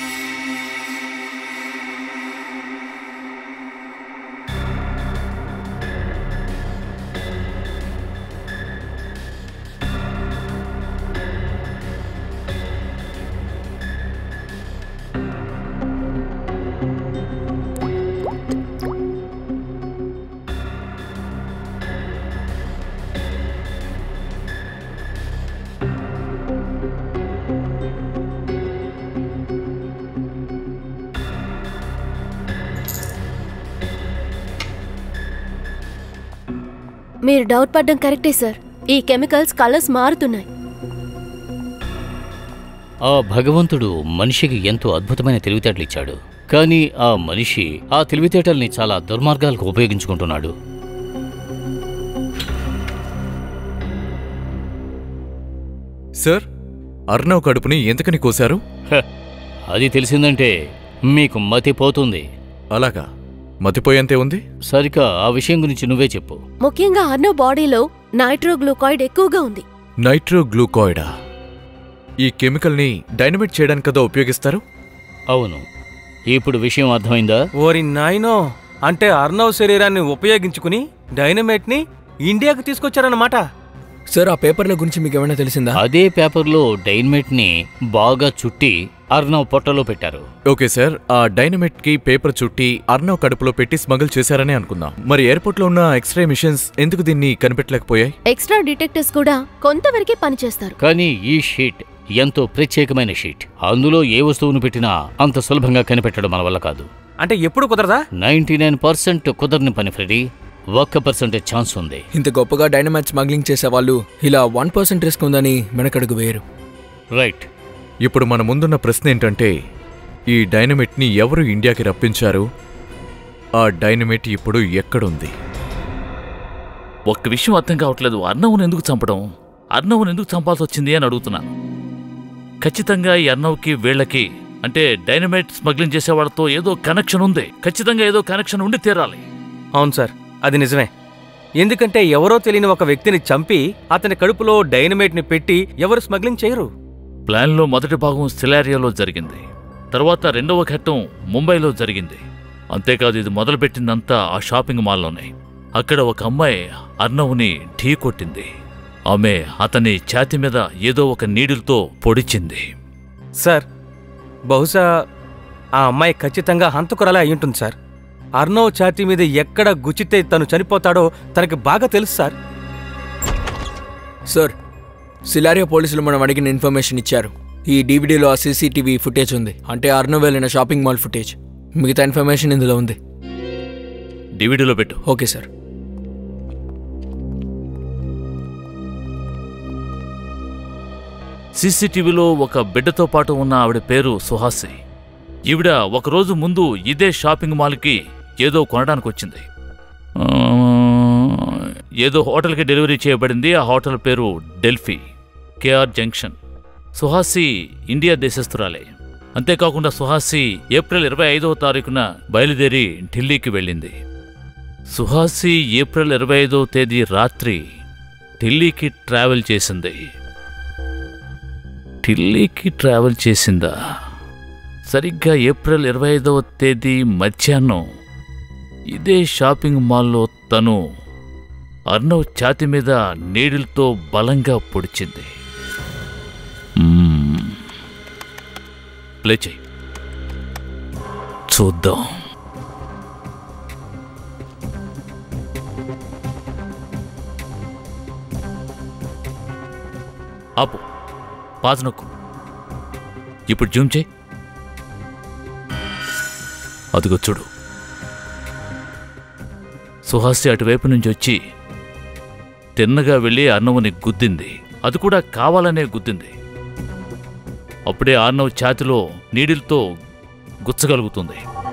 మీరు డౌట్ పడ్డం కరెక్టే సార్. ఈ కెమికల్స్ కలర్స్ మారుతున్నాయి. ఆ భగవంతుడు మనిషికి ఎంతో అద్భుతమైన తెలివితేటలు ఇచ్చాడు. కానీ ఆ మనిషి ఆ తెలివితేటల్ని చాలా దుర్మార్గాలకు ఉపయోగించుకుంటున్నాడు. సార్, అర్ణవ్ కడుపుని ఎందుకని కోశారు? అది తెలిసిందంటే మీకు మతిపోతుంది. అలాగా? మతిపోయేంతే ఉంది. సరికా ఆ విషయం గురించి నువ్వే చెప్పు. ముఖ్యంగా అర్ణవ్ బాడీలో నైట్రోగ్లూకాయిడ్ ఎక్కువగా ఉంది. నైట్రోగ్లూకాయిడా? ఈ కెమికల్ని డైనమైట్ చేయడానికి కదా ఉపయోగిస్తారు? అవును. ఇప్పుడు విషయం అర్థమైందా? ఓరి నాయనో, అంటే అర్ణవ్ శరీరాన్ని ఉపయోగించుకుని డైనమైట్ని ఇండియాకి తీసుకొచ్చారన్నమాట. సార్, ఆ పేపర్ల గురించి మీకు ఏమైనా తెలిసిందా? అదే పేపర్లో డైనమైట్ ని బాగా చుట్టి అర్ణవ్ పొట్టలో పెట్టారు. ఓకే సార్, ఆ డైనమైట్ కి పేపర్ చుట్టి అర్ణవ్ కడుపులో పెట్టి స్మగుల్ చేశారని అనుకుందాం. మరి ఎయిర్పోర్ట్ లో ఉన్న ఎక్స్రే మిషన్స్ ఎందుకు దీన్ని కనిపెట్టలేకపోయాయి? ఎక్స్ట్రా డిటెక్టర్స్ కూడా కొంతవరకే పనిచేస్తారు. కానీ ఈ షీట్ ఎంతో ప్రత్యేకమైన షీట్. అందులో ఏ వస్తువును పెట్టినా అంత సులభంగా కనిపెట్టడం మన వల్ల కాదు. అంటే ఎప్పుడు కుదరదా? నైన్టీ నైన్ పర్సెంట్ కుదరని పని ఫ్రెడీ. ఒక్క పర్సెంటే ఛాన్స్ ఉంది. ఇంత గొప్పగా డైనమైట్ స్మగ్లింగ్ చేసే వాళ్ళు ఇలా వన్ పర్సెంట్ రిస్క్ ఉందని వెనకడుగు వేయరు. రైట్. ఇప్పుడు మన ముందున్న ప్రశ్న ఏంటంటే, ఈ డైనమైట్ని ఎవరు ఇండియాకి రప్పించారు? ఆ డైనమైట్ ఇప్పుడు ఎక్కడుంది? ఒక్క విషయం అర్థం కావట్లేదు. అర్ణవ్ను ఎందుకు చంపడం? అర్ణవ్ను ఎందుకు చంపాల్సి వచ్చింది అని అడుగుతున్నాను. ఖచ్చితంగా ఈ అర్ణవ్కి వీళ్ళకి, అంటే డైనమైట్ స్మగ్లింగ్ చేసే వాళ్ళతో ఏదో కనెక్షన్ ఉంది. ఖచ్చితంగా ఏదో కనెక్షన్ ఉండి తీరాలి. అవును సార్, అది నిజమే. ఎందుకంటే ఎవరో తెలియని ఒక వ్యక్తిని చంపి అతని కడుపులో డైనమైట్ని పెట్టి ఎవరు స్మగ్లింగ్ చేయరు. ప్లాన్లో మొదటి భాగం సిలారియాలో జరిగింది. తర్వాత రెండవ ఘట్టం ముంబైలో జరిగింది. అంతేకాదు, ఇది మొదలుపెట్టిందంతా ఆ షాపింగ్ మాల్లోనే. అక్కడ ఒక అమ్మాయి అర్ణవ్ని ఢీ కొట్టింది. ఆమె అతని ఛాతీ మీద ఏదో ఒక నీడిల్తో పొడిచింది. సార్, బహుశా ఆ అమ్మాయి ఖచ్చితంగా హంతకురాలే అయ్యుంటుంది సార్. అర్ణవ్ ఛాతీ మీద ఎక్కడ గుచ్చితే తను చనిపోతాడో తనకి బాగా తెలుసు సార్. సార్, సిలారియా పోలీసులు మనం అడిగిన ఇన్ఫర్మేషన్ ఇచ్చారు. ఈ డీవీడీలో ఆ సీసీటీవీ ఫుటేజ్ ఉంది, అంటే అర్ణవ్ వెళ్ళిన షాపింగ్ మాల్ ఫుటేజ్. మిగతా ఇన్ఫర్మేషన్ ఇందులో ఉంది. డీవీడీలో పెట్టు. Okay sir. సీసీటీవీలో ఒక బిడ్డతో పాటు ఉన్న ఆవిడ పేరు సుహాసి. ఈవిడ ఒకరోజు ముందు ఇదే షాపింగ్ మాల్కి ఏదో కొనడానికి వచ్చింది. ఏదో హోటల్కి డెలివరీ చేయబడింది. ఆ హోటల్ పేరు Delphi, KR junction. Suhasi India దేశస్తురాలే. అంతేకాకుండా సుహాసి ఏప్రిల్ ఇరవై ఐదవ తారీఖున బయలుదేరి ఢిల్లీకి వెళ్ళింది. సుహాసి ఏప్రిల్ ఇరవై ఐదవ తేదీ రాత్రి ఢిల్లీకి ట్రావెల్ చేసింది. ఢిల్లీకి ట్రావెల్ చేసిందా? సరిగ్గా ఏప్రిల్ ఇరవై ఐదవ తేదీ మధ్యాహ్నం ఇదే షాపింగ్ మాల్లో తను అర్ణవ్ ఛాతి మీద నీడిల్తో బలంగా పొడిచింది. ప్లే చెయ్యి, చూద్దాం. ఆపు, పాజ్ నొక్కు. ఇప్పుడు జూమ్ చేయి. అదిగో చూడు, సుహాసి అటువైపు నుంచి వచ్చి తిన్నగా వెళ్ళి అర్ణవ్ని గుద్దింది. అది కూడా కావాలనే గుద్దింది. అప్పుడే అర్ణవ్ ఛాతిలో నీడిల్తో గుచ్చగలుగుతుంది.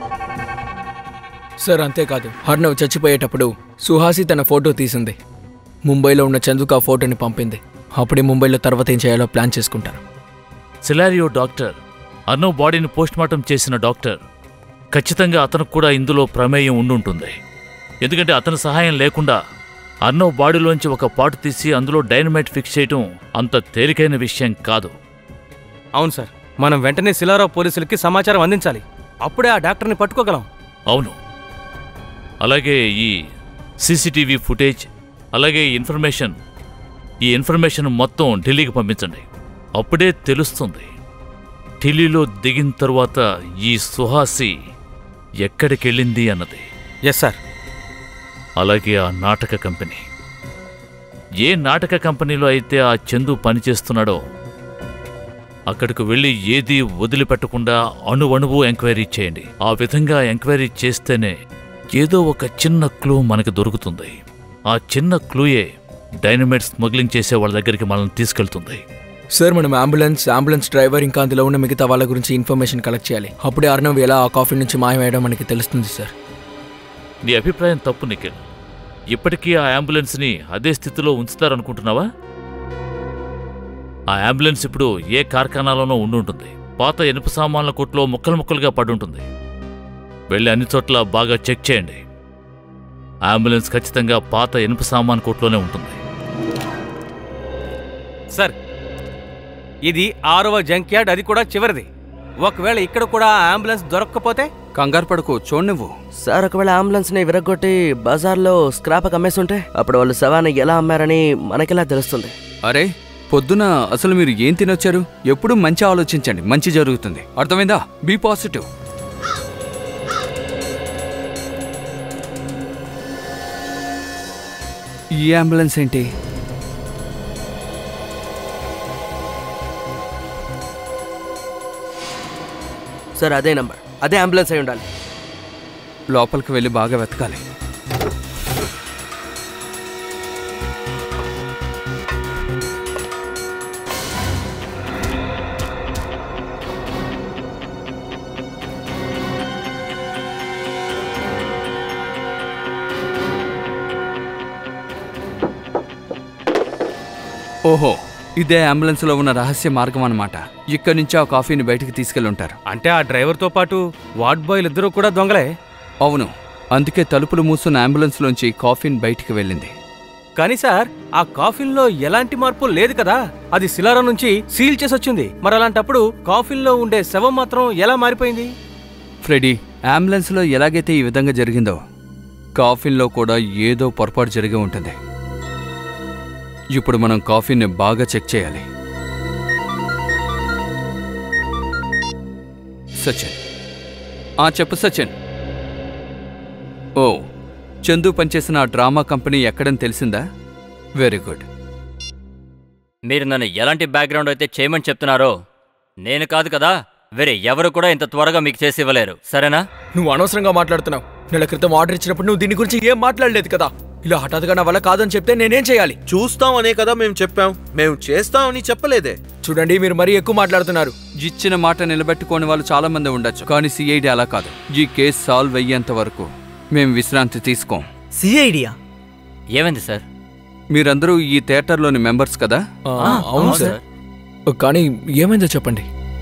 సార్, అంతేకాదు, అర్ణవ్ చచ్చిపోయేటప్పుడు సుహాసి తన ఫోటో తీసింది. ముంబైలో ఉన్న చందుకు ఆ ఫోటోని పంపింది. అప్పుడే ముంబైలో తర్వాత ఏం చేయాలో ప్లాన్ చేసుకుంటారు. సిలారియో డాక్టర్, అర్నవ్ బాడీని పోస్ట్మార్టం చేసిన డాక్టర్, ఖచ్చితంగా అతనికి కూడా ఇందులో ప్రమేయం ఉండుంటుంది. ఎందుకంటే అతని సహాయం లేకుండా అర్నవ్ బాడీలోంచి ఒక పాటు తీసి అందులో డైనమైట్ ఫిక్స్ చేయటం అంత తేలికైన విషయం కాదు. అవును సార్, మనం వెంటనే సిలారావు పోలీసులకి సమాచారం అందించాలి. అప్పుడే ఆ డాక్టర్ని పట్టుకోగలం. అవును. అలాగే ఈ సీసీటీవీ ఫుటేజ్, అలాగే ఇన్ఫర్మేషన్ ఈ ఇన్ఫర్మేషన్ మొత్తం ఢిల్లీకి పంపించండి. అప్పుడే తెలుస్తుంది ఢిల్లీలో దిగిన తరువాత ఈ సుహాసి ఎక్కడికెళ్ళింది అన్నది. Yes sir. అలాగే ఆ నాటక కంపెనీ, ఏ నాటక కంపెనీలో అయితే ఆ చందు పనిచేస్తున్నాడో అక్కడికి వెళ్ళి ఏదీ వదిలిపెట్టకుండా అణువణువు ఎంక్వైరీ చేయండి. ఆ విధంగా ఎంక్వైరీ చేస్తేనే ఏదో ఒక చిన్న క్లూ మనకు దొరుకుతుంది. ఆ చిన్న క్లూయే డైనమైట్ స్మగ్లింగ్ చేసే వాళ్ళ దగ్గరికి మనల్ని తీసుకెళ్తుంది. సార్, మనం అంబులెన్స్ అంబులెన్స్ డ్రైవర్ ఇంకా అందులో ఉన్న మిగతా వాళ్ళ గురించి ఇన్ఫర్మేషన్ కలెక్ట్ చేయాలి. అప్పుడే అర్నవ్ ఎలా ఆ కాఫీ నుంచి మాయమేయడం మనకి తెలుస్తుంది సార్. నీ అభిప్రాయం తప్పు నిఖిల్. ఇప్పటికీ ఆ అంబులెన్స్ని అదే స్థితిలో ఉంచుతారనుకుంటున్నావా? ఆ అంబులెన్స్ ఇప్పుడు ఏ కార్ఖానాలోనో ఉండుంటుంది. పాత ఇనుప సామాన్ల కొట్లో ముక్కలు ముక్కలుగా పడుంటుంది. వెళ్ళి అన్ని చోట్ల బాగా చెక్ చేయండి. అంబులెన్స్ ఖచ్చితంగా పాత ఇనుప సామాన్ కొట్లోనే ఉంటుంది. సార్, ఇది ఆరవ జంక్ యార్డ్, అది కూడా చివరిది. ఒకవేళ ఇక్కడ కూడా అంబులెన్స్ దొరక్కపోతే? కంగారు పడుకో, చూడనివ్వు. సార్, ఒకవేళ అంబులెన్స్ ని విరగొట్టి బజార్లో స్క్రాప్ అమ్మేస్తుంటే అప్పుడు వాళ్ళు శవాన్ని ఎలా అమ్మారని మనకెలా తెలుస్తుంది? అరే, పొద్దున అసలు మీరు ఏం తినొచ్చారు? ఎప్పుడూ మంచి ఆలోచించండి, మంచి జరుగుతుంది. అర్థమైందా? Be positive. ఈ అంబులెన్స్ ఏంటి? సార్, అదే నంబర్, అదే అంబులెన్స్ అయి ఉండాలి. లోపలికి వెళ్ళి బాగా వెతకాలి. ఓహో, ఇదే అంబులెన్స్ లో ఉన్న రహస్య మార్గం అన్నమాట. ఇక్కడి నుంచి ఆ కాఫీని బయటికి తీసుకెళ్లి ఉంటారు. అంటే ఆ డ్రైవర్తో పాటు వార్డ్ బాయ్లు ఇద్దరూ కూడా దొంగలే? అవును, అందుకే తలుపులు మూసున్న అంబులెన్స్ లోంచి కాఫీన్ బయటికి వెళ్ళింది. కానీ సార్, ఆ కాఫీన్లో ఎలాంటి మార్పు లేదు కదా. అది సిలారా నుంచి సీల్ చేసి వచ్చింది. మరి అలాంటప్పుడు కాఫీన్లో ఉండే శవం మాత్రం ఎలా మారిపోయింది? ఫ్రెడీ, అంబులెన్స్ లో ఎలాగైతే ఈ విధంగా జరిగిందో కాఫీన్లో కూడా ఏదో పొరపాటు జరిగి ఉంటుంది. ఇప్పుడు మనం కాఫీని బాగా చెక్ చేయాలి. సచిన్, ఆ చెప్పు సచిన్. ఓ, చందు పనిచేసిన ఆ డ్రామా కంపెనీ ఎక్కడని తెలిసిందా? Very good. మీరు నన్ను ఎలాంటి బ్యాక్గ్రౌండ్ అయితే చేయమని చెప్తున్నారో నేను కాదు కదా, వేరే ఎవరు కూడా ఇంత త్వరగా మీకు చేసి ఇవ్వలేరు, సరేనా? నువ్వు అనవసరంగా మాట్లాడుతున్నావు. నెల క్రితం ఆర్డర్ ఇచ్చినప్పుడు నువ్వు దీని గురించి ఏం మాట్లాడలేదు కదా. ఇలా హఠాత్తుగా నా వల్ల కాదని చెప్తే నేనేం చేయాలి? చూస్తామనే కదా మేము చెప్పాం, మేము చేస్తామని చెప్పలేదే. చూడండి, మీరు మరీ ఎక్కువ మాట్లాడుతున్నారు. ఇచ్చిన మాట నిలబెట్టుకోని వాళ్ళు చాలా మంది ఉండొచ్చు, కానీ సిఐడి అలా కాదు. ఈ కేసు సాల్వ్ అయ్యేంత వరకు మేము విశ్రాంతి తీసుకోం. సిఐడియా? ఏమైంది సార్? మీరందరూ ఈ థియేటర్లోని మెంబర్స్ కదా? అవును సార్. కానీ ఏమైందో చెప్పండి.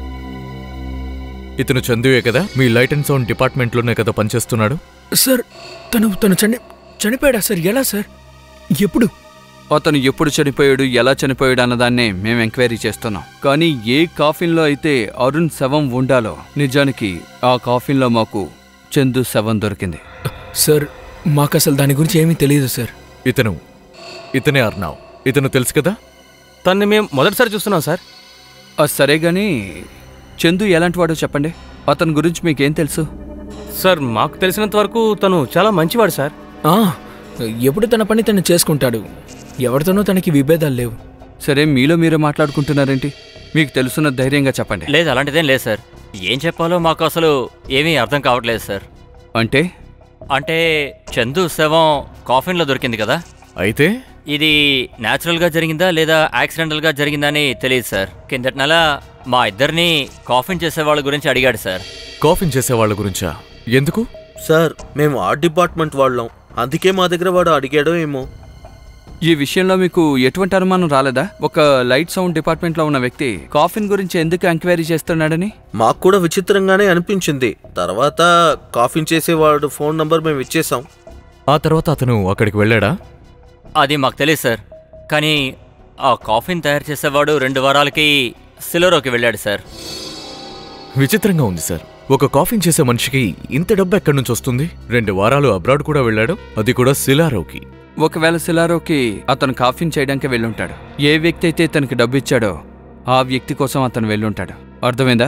ఇతను చందువే కదా? మీ లైట్ అండ్ సౌండ్ డిపార్ట్మెంట్లోనే కదా పనిచేస్తున్నాడు? సార్, తను తను చని చనిపోయాడా సార్? ఎలా సార్? ఎప్పుడు? అతను ఎప్పుడు చనిపోయాడు, ఎలా చనిపోయాడు అన్నదాన్నే మేము ఎంక్వైరీ చేస్తున్నాం. కానీ ఏ కాఫీన్లో అయితే అరుణ్ శవం ఉండాలో, నిజానికి ఆ కాఫీన్లో మాకు చందు శవం దొరికింది. సార్, మాకు అసలు దాని గురించి ఏమీ తెలియదు సార్. ఇతను ఇతనే అర్నావ్. ఇతను తెలుసు కదా? తన్ని మేము మొదటిసారి చూస్తున్నాం సార్. సరే గాని చందు ఎలాంటి వాడో చెప్పండి. అతని గురించి మీకేం తెలుసు? సార్, మాకు తెలిసినంత వరకు తను చాలా మంచివాడు సార్. ఎప్పుడు తన పని తను చేసుకుంటాడు. ఎవరితోనో తనకి విభేదాలు లేవు. సరే, మీలో మీరే మాట్లాడుకుంటున్నారేంటి? మీకు తెలుసున్న ధైర్యంగా చెప్పండి. లేదు, అలాంటిదేం లేదు సార్. ఏం చెప్పాలో మాకు అసలు ఏమీ అర్థం కావట్లేదు సార్. అంటే అంటే చందు శవం కాఫీన్లో దొరికింది కదా, అయితే ఇది న్యాచురల్గా జరిగిందా లేదా యాక్సిడెంటల్గా జరిగిందా అని తెలియదు సార్. కిందటి నెల మా ఇద్దరిని కాఫీన్ చేసేవాళ్ళ గురించి అడిగాడు సార్. కాఫీన్ చేసేవాళ్ళ గురించా? ఎందుకు సార్, మేము ఆర్ట్ డిపార్ట్మెంట్ వాళ్ళం, అందుకే మా దగ్గర వాడు అడిగాడో ఏమో. ఈ విషయంలో మీకు ఎటువంటి అనుమానం రాలేదా? ఒక లైట్ సౌండ్ డిపార్ట్మెంట్లో ఉన్న వ్యక్తి కాఫిన్ గురించి ఎందుకు ఎంక్వైరీ చేస్తున్నాడని? మాకు కూడా విచిత్రంగానే అనిపించింది. తర్వాత కాఫిన్ చేసేవాడు ఫోన్ నంబర్ మేము ఇచ్చేసాం. ఆ తర్వాత అతను అక్కడికి వెళ్ళాడా? అది మాకు తెలియదు సార్. కానీ ఆ కాఫీని తయారు చేసేవాడు రెండు వారాలకి సిలోరోకి వెళ్ళాడు సార్. విచిత్రంగా ఉంది సార్. ఒక కాఫీన్ చేసే మనిషికి ఇంత డబ్బు ఎక్కడి నుంచి వస్తుంది? రెండు వారాలు అబ్రాడ్ కూడా వెళ్ళాడు, అది కూడా సిలారోకి. ఒకవేళ సిలారోకి అతను కాఫీన్ చేయడానికి వెళ్ళుంటాడు. ఏ వ్యక్తి అయితే తనకి డబ్బు ఇచ్చాడో ఆ వ్యక్తి కోసం అతను వెళ్ళుంటాడు. అర్థమైందా?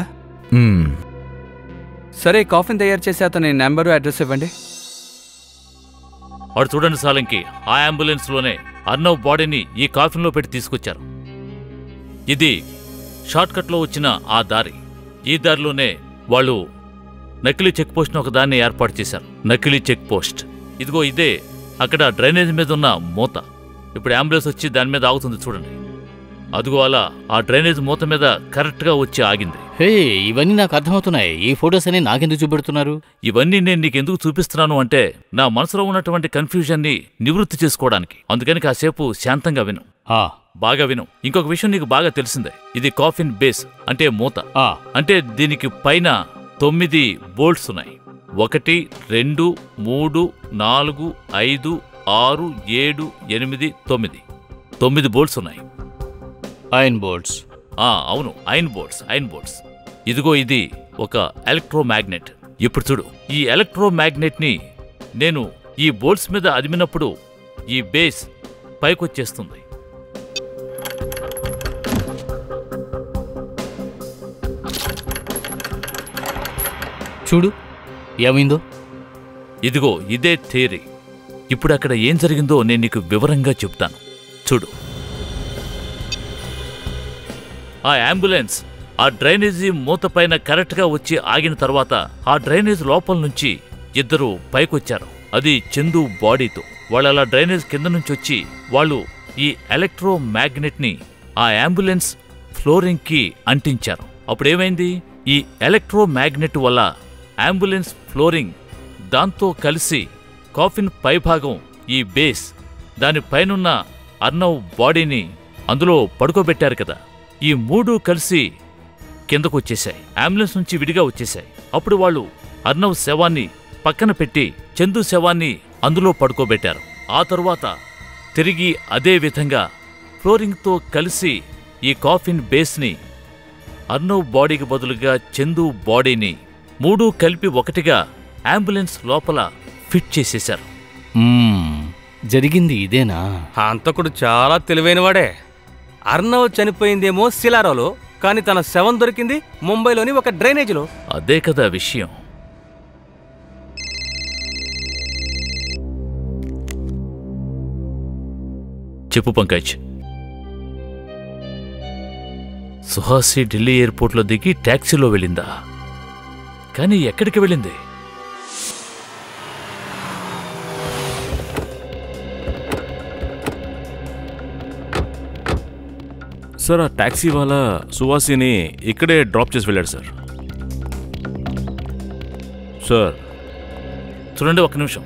సరే, కాఫీన్ తయారు చేసి అతని నెంబరు అడ్రస్ ఇవ్వండి. వాడు చూడండి సాలంకి, ఆ అంబులెన్స్లోనే అర్నవ్ బాడీని ఈ కాఫీన్లో పెట్టి తీసుకొచ్చారు. ఇది షార్ట్కట్లో వచ్చిన ఆ దారి. ఈ దారిలోనే వాళ్ళు నకిలీ చెక్ పోస్ట్ను ఒక దాన్ని ఏర్పాటు చేశారు. నకిలీ చెక్ పోస్ట్ ఇదిగో ఇదే. అక్కడ డ్రైనేజ్ మీద ఉన్న మూత. ఇప్పుడు అంబులెన్స్ వచ్చి దాని మీద ఆగుతుంది చూడండి. అదిగో అలా ఆ డ్రైనేజ్ మూత మీద కరెక్ట్గా వచ్చి ఆగింది. హే, ఇవన్నీ నాకు అర్థమవుతున్నాయి. ఈ ఫొటోస్ అని నాకెందుకు చూపెడుతున్నారు? ఇవన్నీ నేను నీకు ఎందుకు చూపిస్తున్నాను అంటే నా మనసులో ఉన్నటువంటి కన్ఫ్యూజన్ని నివృత్తి చేసుకోవడానికి. అందుకని కాసేపు శాంతంగా విను. బాగా విను. ఇంకొక విషయం నీకు బాగా తెలిసిందే. ఇది కాఫిన్ బేస్ అంటే మూత. అంటే దీనికి పైన తొమ్మిది బోల్ట్స్ ఉన్నాయి. ఒకటి, రెండు, మూడు, నాలుగు, ఐదు, ఆరు, ఏడు, ఎనిమిది, తొమ్మిది. తొమ్మిది బోల్ట్స్ ఉన్నాయి. Iron bolts. అవును, ఐరన్ బోల్ట్స్. Iron bolts. ఇదిగో ఇది ఒక ఎలక్ట్రోమాగ్నెట్. ఇప్పుడు చూడు, ఈ ఎలక్ట్రోమాగ్నెట్ని నేను ఈ బోల్ట్స్ మీద అదిమినప్పుడు ఈ బేస్ పైకొచ్చేస్తుంది. చూడు ఏమైందో. ఇదిగో ఇదే థియరీ. ఇప్పుడు అక్కడ ఏం జరిగిందో నేను నీకు వివరంగా చెప్తాను. చూడు, ఆ అంబులెన్స్ ఆ డ్రైనేజీ మూత పైన కరెక్ట్గా వచ్చి ఆగిన తర్వాత ఆ డ్రైనేజ్ లోపల నుంచి ఇద్దరు పైకొచ్చారు. అది చందు బాడీతో. వాళ్ళు అలా డ్రైనేజ్ కింద నుంచి వచ్చి వాళ్ళు ఈ ఎలక్ట్రో మ్యాగ్నెట్ని ఆ అంబులెన్స్ ఫ్లోరింగ్కి అంటించారు. అప్పుడేమైంది? ఈ ఎలక్ట్రో మ్యాగ్నెట్ వల్ల అంబులెన్స్ ఫ్లోరింగ్, దాంతో కలిసి కాఫిన్ పైభాగం ఈ బేస్, దానిపైనున్న అర్నవ్ బాడీని అందులో పడుకోబెట్టారు కదా, ఈ మూడు కలిసి కిందకు వచ్చేశాయి. అంబులెన్స్ నుంచి విడిగా వచ్చేశాయి. అప్పుడు వాళ్ళు అర్నవ్ శవాన్ని పక్కన పెట్టి చందు శవాన్ని అందులో పడుకోబెట్టారు. ఆ తరువాత తిరిగి అదే విధంగా ఫ్లోరింగ్తో కలిసి ఈ కాఫిన్ బేస్ని, అర్నవ్ బాడీకి బదులుగా చందు బాడీని మూడు కలిపి ఒకటిగా అంబులెన్స్ లోపల ఫిట్ చేసేశారు. జరిగింది ఇదేనా? హంతకుడు చాలా తెలివైనవాడే. అర్నవ్ చనిపోయిందేమో సిలారోలో, కానీ తన శవం దొరికింది ముంబైలోని ఒక డ్రైనేజీలో. అదే కదా విషయం. చెప్పు పంకజ్. సుహాసి ఢిల్లీ ఎయిర్పోర్ట్లో దిగి ట్యాక్సీలో వెళ్ళిందా? కానీ ఎక్కడికి వెళ్ళింది? సార్, ఆ ట్యాక్సీ వాళ్ళ సుహాసిని ఇక్కడే డ్రాప్ చేసి వెళ్ళాడు సార్. సార్ చూడండి ఒక్క నిమిషం.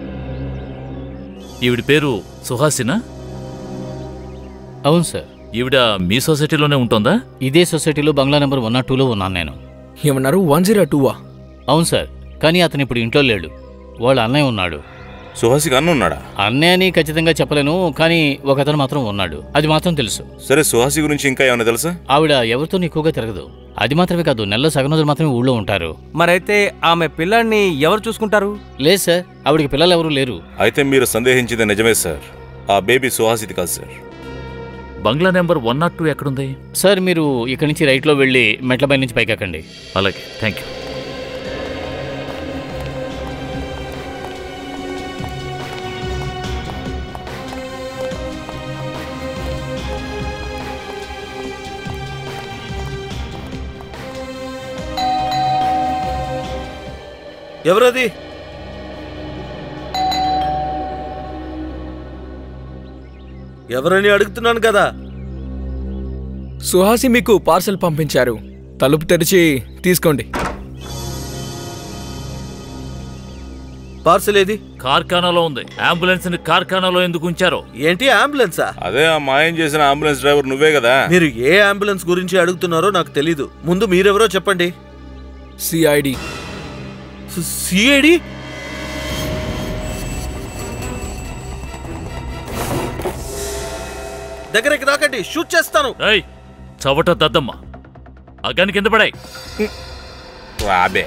ఈవిడ పేరు సుహాసినా? అవును సార్. ఈవిడ మీ సొసైటీలోనే ఉంటుందా? ఇదే సొసైటీలో బంగ్లా నెంబర్ వన్ నాట్ టూలో ఉన్నాను నేను. ఏమన్నారు? వన్ జీరో టూవా? అవును సార్. కానీ అతను ఇప్పుడు ఇంట్లో లేడు. వాళ్ళ అన్నయ్య ఉన్నాడు. సుహాసికి అన్న ఉన్నాడా? అన్నయ్య అని ఖచ్చితంగా చెప్పలేను, కానీ ఒక అతను మాత్రం ఉన్నాడు, అది మాత్రం తెలుసు. సరే, సుహాసి గురించి ఇంకా ఏమైనా తెలుసా? ఆవిడ ఎవరితో ఎక్కువగా తిరగదు. అది మాత్రమే కాదు, నెలలో సగం రోజులు మాత్రమే ఊళ్ళో ఉంటారు. మరైతే ఆమె పిల్లాడిని ఎవరు చూసుకుంటారు? లేదు సార్, ఆవిడికి పిల్లలు ఎవరూ లేరు. అయితే మీరు సందేహించింది నిజమే సార్. ఆ బేబీ సుహాసిది కాదు సార్. బంగ్లా నెంబర్ వన్ నాట్ టూ ఎక్కడుంది? సార్, మీరు ఇక్కడి నుంచి రైట్లో వెళ్ళి మెట్లపై నుంచి పైకి ఎక్కండి. అలాగే, థ్యాంక్ యూ. ఎవరది? ఎవరని అడుగుతున్నాను కదా. సుహాసి మీకు పార్సల్ పంపించారు. తలుపు తెరిచి తీసుకోండి. పార్సల్ ఏది? కార్ఖానాలో ఉంది. అంబులెన్స్ ని కార్ఖానాలో ఎందుకు ఉంచారో? ఏంటి అంబులెన్సా? అదే ఆ మాయం చేసిన అంబులెన్స్ డ్రైవర్ నువ్వే కదా. మీరు ఏ అంబులెన్స్ గురించి అడుగుతున్నారో నాకు తెలీదు. ముందు మీరెవరో చెప్పండి. సిఐడి. సిఐడి? దగ్గరికి రాకండి, షూట్ చేస్తాను. చవట దద్దమ్మ, అగ్గాని కింద పడాయి. రాబే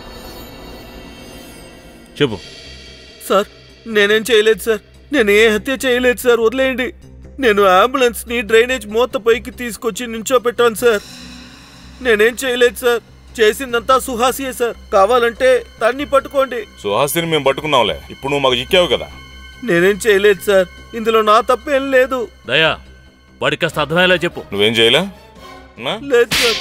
చెప్పు. సార్ నేనేం చేయలేదు సార్, నేను ఏ హత్య చేయలేదు సార్, వదిలేయండి. నేను అంబులెన్స్ ని డ్రైనేజ్ మూత పైకి తీసుకొచ్చి నించోపెట్టాను సార్. నేనేం చేయలేదు సార్, చేసిందంతా సుహాసియే సార్. కావాలంటే దాన్ని పట్టుకోండి. సుహాసిని మేము పట్టుకున్నాంలే, ఇప్పుడు నువ్వు మాకు చిక్కావు కదా. నేనేం చేయలేదు సార్, ఇందులో నా తప్పేం లేదు. దయా, వాడికి కాస్త అర్థమయ్యేలా చెప్పు. నువ్వేం చేయలే? లేదు సార్.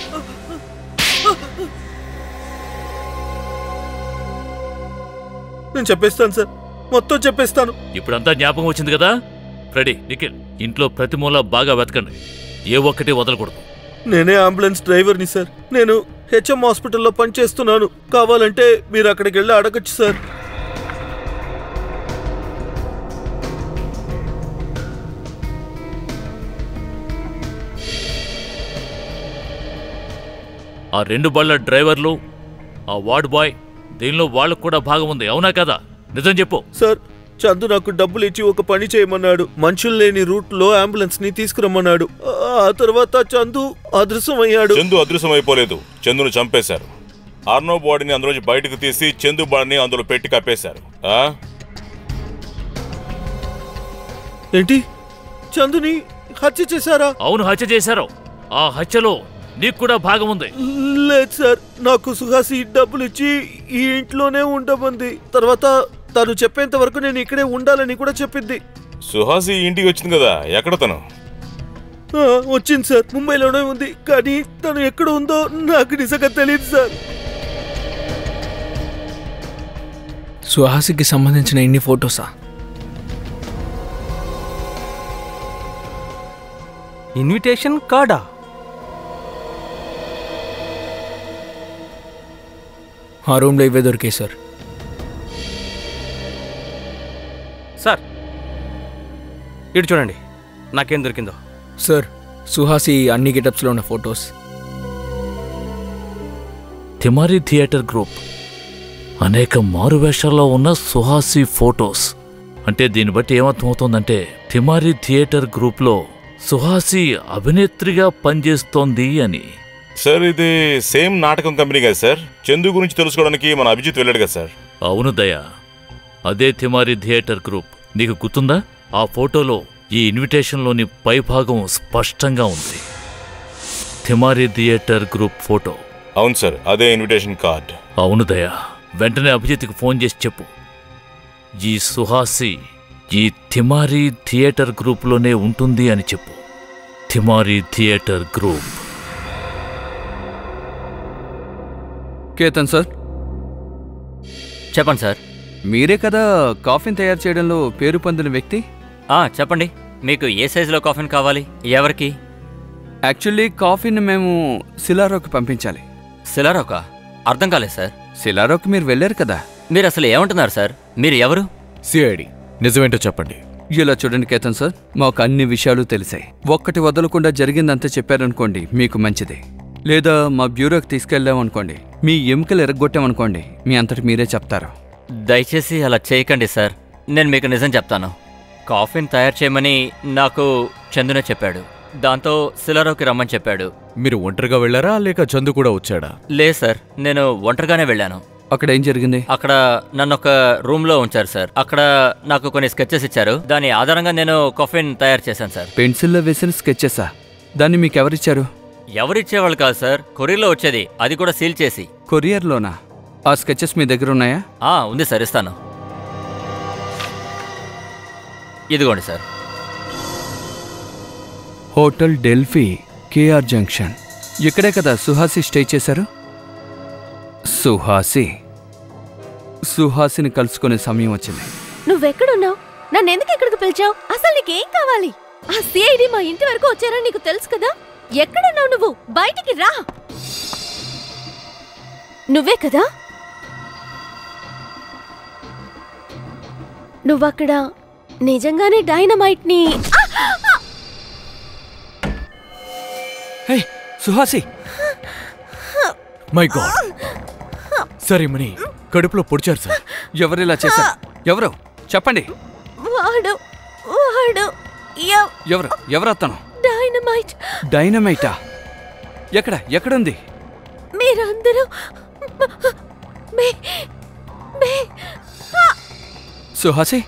నేను చెప్పేస్తాను సార్, మొత్తం చెప్పేస్తాను. ఇప్పుడంతా జ్ఞాపకం వచ్చింది కదా. రెడీ నిఖిల్, ఇంట్లో ప్రతి మూల బాగా వెతకండి, ఏ ఒక్కటి వదలకూడదు. నేనే అంబులెన్స్ డ్రైవర్ని సార్. నేను హెచ్ఎం హాస్పిటల్లో పనిచేస్తున్నాను. కావాలంటే మీరు అక్కడికి వెళ్ళి అడగచ్చు సార్. ఆ రెండు బళ్ళ డ్రైవర్లు, ఆ వార్డ్ బాయ్, దీనిలో వాళ్ళకు కూడా భాగం ఉంది, అవునా కదా? నిజం చెప్పు. సార్, చందు నాకు డబ్బులు ఇచ్చి ఒక పని చేయమన్నాడు. మనుషులు లేని రూట్ లో అంబులెన్స్ ని తీసుకురమ్మన్నాడు. ఆ తర్వాత చందు అదృశ్యమయ్యాడు. చందు అదృశ్యం అయిపోలేదు, చందును చంపేశారు. ఆర్నో బాడీని అందులోంచి బయటకు తీసి చందు బాడీని అందులో పెట్టి కప్పేశారు. ఏంటి, చందుని హత్య చేశారా? అవును, హత్య చేశారు. ఆ హత్యలో నీకు కూడా భాగం ఉంది. లేదు సార్, నాకు సుహాసి డబ్బులు ఇచ్చి ఈ ఇంట్లోనే ఉండమంది. తర్వాత తను చెప్పేంత వరకు నేను ఇక్కడే ఉండాలని కూడా చెప్పింది. సుహాసి ఇంటికి వచ్చింది కదా, ఎక్కడ తను? వచ్చింది సార్, ముంబైలోనే ఉంది. కానీ తను ఎక్కడ ఉందో నాకు నిజంగా తెలియదు సార్. సుహాసికి సంబంధించిన ఇన్ని ఫోటోసా? ఇన్విటేషన్ కార్డా? ఆ రూమ్లో ఇవే దొరికాయి సార్. సార్ ఇటు చూడండి, నాకేం దొరికిందో. సార్, సుహాసి అన్ని గెటప్స్లో ఉన్న ఫొటోస్. తిమారి థియేటర్ గ్రూప్ అనేక మారువేషాల్లో ఉన్న సుహాసి ఫోటోస్. అంటే దీన్ని బట్టి ఏమర్థమవుతోందంటే తిమారి థియేటర్ గ్రూప్లో సుహాసి అభినేత్రిగా పనిచేస్తోంది అని. సార్, ఇది సేమ్ నాటకం కంపెనీ కదా సార్. చందు గురించి తెలుసుకోవడానికి మన అభిజిత్ వెళ్ళాడు కదా సార్. అవును దయా, అదే తిమారి థియేటర్ గ్రూప్. నీకు గుర్తుందా? ఆ ఫోటోలో ఈ ఇన్విటేషన్లోని పైభాగం స్పష్టంగా ఉంది. Timari theatre group photo. అవును సార్, అదే ఇన్విటేషన్ కార్డ్. అవును దయా, వెంటనే అభిజిత్కి ఫోన్ చేసి చెప్పు, ఈ సుహాసి ఈ తిమారి థియేటర్ గ్రూప్లోనే ఉంటుంది అని చెప్పు. Timari theatre group. Ketan sir, చెప్పండి సార్. మీరే కదా కాఫీని తయారు చేయడంలో పేరు పొందిన వ్యక్తి? చెప్పండి, మీకు ఏ సైజులో కాఫీని కావాలి? ఎవరికి? యాక్చువల్లీ కాఫీని మేము సిలారోకి పంపించాలి. సిలారోకా? అర్థం కాలేదు సార్. సిలారోకి మీరు వెళ్ళారు కదా. మీరు అసలు ఏమంటున్నారు సార్? మీరు ఎవరు? సిఐడి. నిజమేంటో చెప్పండి. ఇలా చూడండి కేతన్ సార్, మాకు అన్ని విషయాలు తెలిసాయి. ఒక్కటి వదలకుండా జరిగిందంతా చెప్పారనుకోండి, మీకు మంచిది. లేదా మా బ్యూరోకి తీసుకెళ్ళామనుకోండి, మీ ఎముకలు ఎరగొట్టామనుకోండి, మీ అంతటి మీరే చెప్తారు. దయచేసి అలా చేయకండి సార్. నేను మీకు నిజం చెప్తాను. కాఫీని తయారు చేయమని నాకు చందునే చెప్పాడు. దాంతో సిలారోకి రమ్మని చెప్పాడు. మీరు ఒంటరిగా వెళ్ళారా లేక చందు కూడా వచ్చాడా? లేదు సార్, నేను ఒంటరిగానే వెళ్ళాను. అక్కడ ఏం జరిగింది? అక్కడ నన్ను ఒక రూమ్ లో ఉంచారు సార్. అక్కడ నాకు కొన్ని స్కెచెస్ ఇచ్చారు. దాని ఆధారంగా నేను కాఫీని తయారు చేశాను సార్. పెన్సిల్లో వేసిన స్కెచెసా? దాన్ని మీకు ఎవరిచ్చారు? ఎవరిచ్చేవాళ్ళు కాదు సార్, కొరియర్లో వచ్చేది, అది కూడా సీల్ చేసి. కొరియర్లోనా? ఆ స్కెచెస్ మీ దగ్గర ఉన్నాయా? ఉంది సార్, ఇస్తాను. ఇదిగోండి sir. Hotel Delphi, KR junction. ఇక్కడే కదా సుహాసి స్టే చేశారు? సుహాసి సుహాసిని కలుసుకునే సమయం వచ్చింది. నువ్వెక్కడున్నావు? నన్ను ఎందుకు ఇక్కడికి పిలిచావు? అసలు నీకేం కావాలి? ఆ సిఐడి మా ఇంటి వరకు వచ్చారని నీకు తెలుసు కదా. ఎక్కడున్నావు నువ్వు? బయటికి రా. నువ్వే కదా? నువ్వక్కడ నిజంగానే డైనమైట్ ని హే సుహాసి మై గాడ్ సరే మని కడుపులో పొడిచారు సార్. ఎవరిలా చేశారు? ఎవరు చెప్పండి. వాడు వాడు ఎవ్- ఎవరు ఎవరతను? డైనమైట్. డైనమైటా? ఎక్కడ ఎక్కడుంది? మీరందరూ మే మే సుహాసి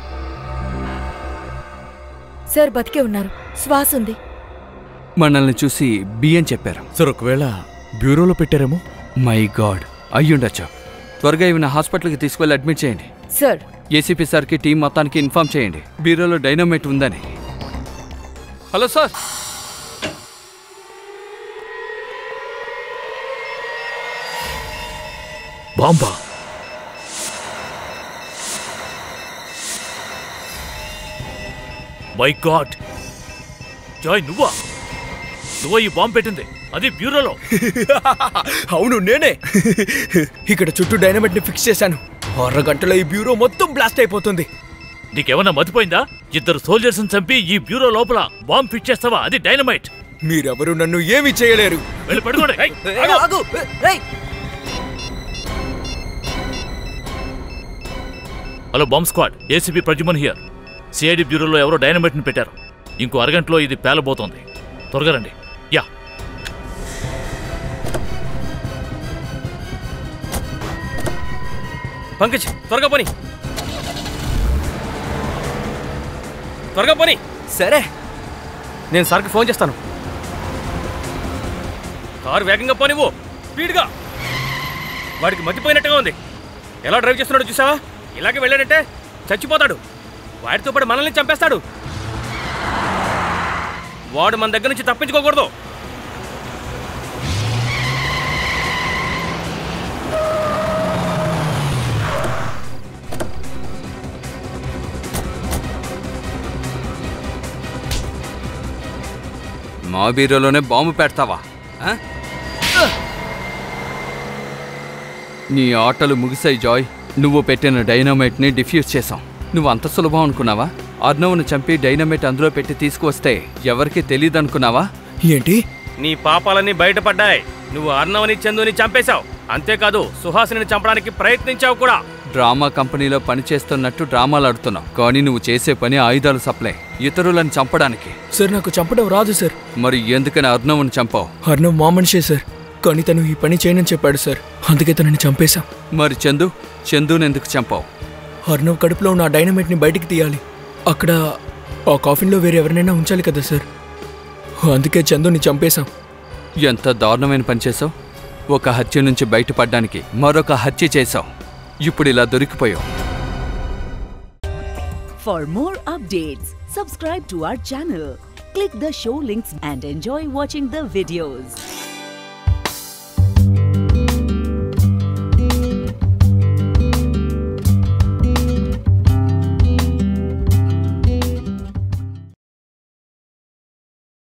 సార్ బతికే ఉన్నారు, శ్వాస ఉంది. మనల్ని చూసి బియ్యం చెప్పారు. సార్ ఒకవేళ బ్యూరోలో పెట్టారేమో. మై గాడ్ అయ్యుండొచ్చు. త్వరగా ఇవి హాస్పిటల్కి తీసుకువెళ్ళి అడ్మిట్ చేయండి. సార్ ఏసీపీ సార్కి టీం మొత్తానికి ఇన్ఫార్మ్ చేయండి బ్యూరోలో డైనమైట్ ఉందని. Hello sir. బాంబా మై గాడ్ జాయ్ నువ్వా నువ్వా ఈ బాంబు పెట్టింది? అది బ్యూరోలో. అవును నేనే. ఇక్కడ చుట్టూ డైనమైట్ ని ఫిక్స్ చేశాను. అరగంటలో ఈ బ్యూరో మొత్తం బ్లాస్ట్ అయిపోతుంది. నీకేమన్నా మతిపోయిందా? ఇద్దరు సోల్జర్స్ చంపి ఈ బ్యూరో లోపల బాంబు ఫిట్ చేస్తావా? అది డైనమైట్. మీరెవరు నన్ను ఏమీ చేయలేరు. వెళ్ళి పడుకోండి. Hello bomb squad, ACP Pradyuman here. CID బ్యూరోలో ఎవరో డైనమైట్ ని పెట్టారు. ఇంకో అరగంటలో ఇది పేలబోతోంది. త్వరగా రండి. యా పంకజ్ త్వరగా పోని త్వరగా పోని. సరే నేను సార్కి ఫోన్ చేస్తాను. కారు వేగంగా పోనివ్వు, స్పీడ్గా. వాడికి మర్చిపోయినట్టుగా ఉంది. ఎలా డ్రైవ్ చేస్తున్నాడో చూసావా? ఇలాగే వెళ్ళాడంటే చచ్చిపోతాడు. వాడితో పాటు మనల్ని చంపేస్తాడు. వాడు మన దగ్గర నుంచి తప్పించుకోకూడదు. మా బీరోలోనే బాంబు పెడతావా? ఆ? నీ ఆటలు ముగిసాయి జాయ్. నువ్వు పెట్టిన డైనమైట్ని డిఫ్యూజ్ చేశాం. నువ్వు అంత సులభం అనుకున్నావా? అర్నవ్ను చంపి డైనమైట్ అందులో పెట్టి తీసుకువస్తే ఎవరికి తెలియదు అనుకున్నావా? ఏంటి? నీ పాపాలన్నీ బయటపడ్డాయి. నువ్వు అర్ణవ్ని చందుని చంపేశావు. అంతేకాదు సుహాసిని చంపడానికి ప్రయత్నించావు కూడా. డ్రామా కంపెనీలో పనిచేస్తున్నట్టు డ్రామాలు ఆడుతున్నావు, కానీ నువ్వు చేసే పని ఆయుధాలు సప్లై, ఇతరులను చంపడానికి. సార్ నాకు చంపడం రాదు సార్. మరి ఎందుకని అర్ణవ్ని చంపావు? అర్ణవ్ మా మనిషే సార్, కానీ తను ఈ పని చేయనని చెప్పాడు సార్, అందుకే తనని చంపేశాం. మరి చందు చందుని ఎందుకు చంపావు? అర్ణవ్ కడుపులో ఉన్న డైనమైట్ని బయటికి తీయాలి. అక్కడ ఆ కాఫిన్లో వేరే ఎవరినైనా ఉంచాలి కదా సార్, అందుకే చందుని చంపేశాం. ఎంత దారుణమైన పని చేసావు. ఒక హత్య నుంచి బయటపడ్డానికి మరొక హత్య చేశావు. ఇప్పుడు ఇలా దొరికిపోయావు. For more updates, subscribe to our channel, click the show links and enjoy watching the videos.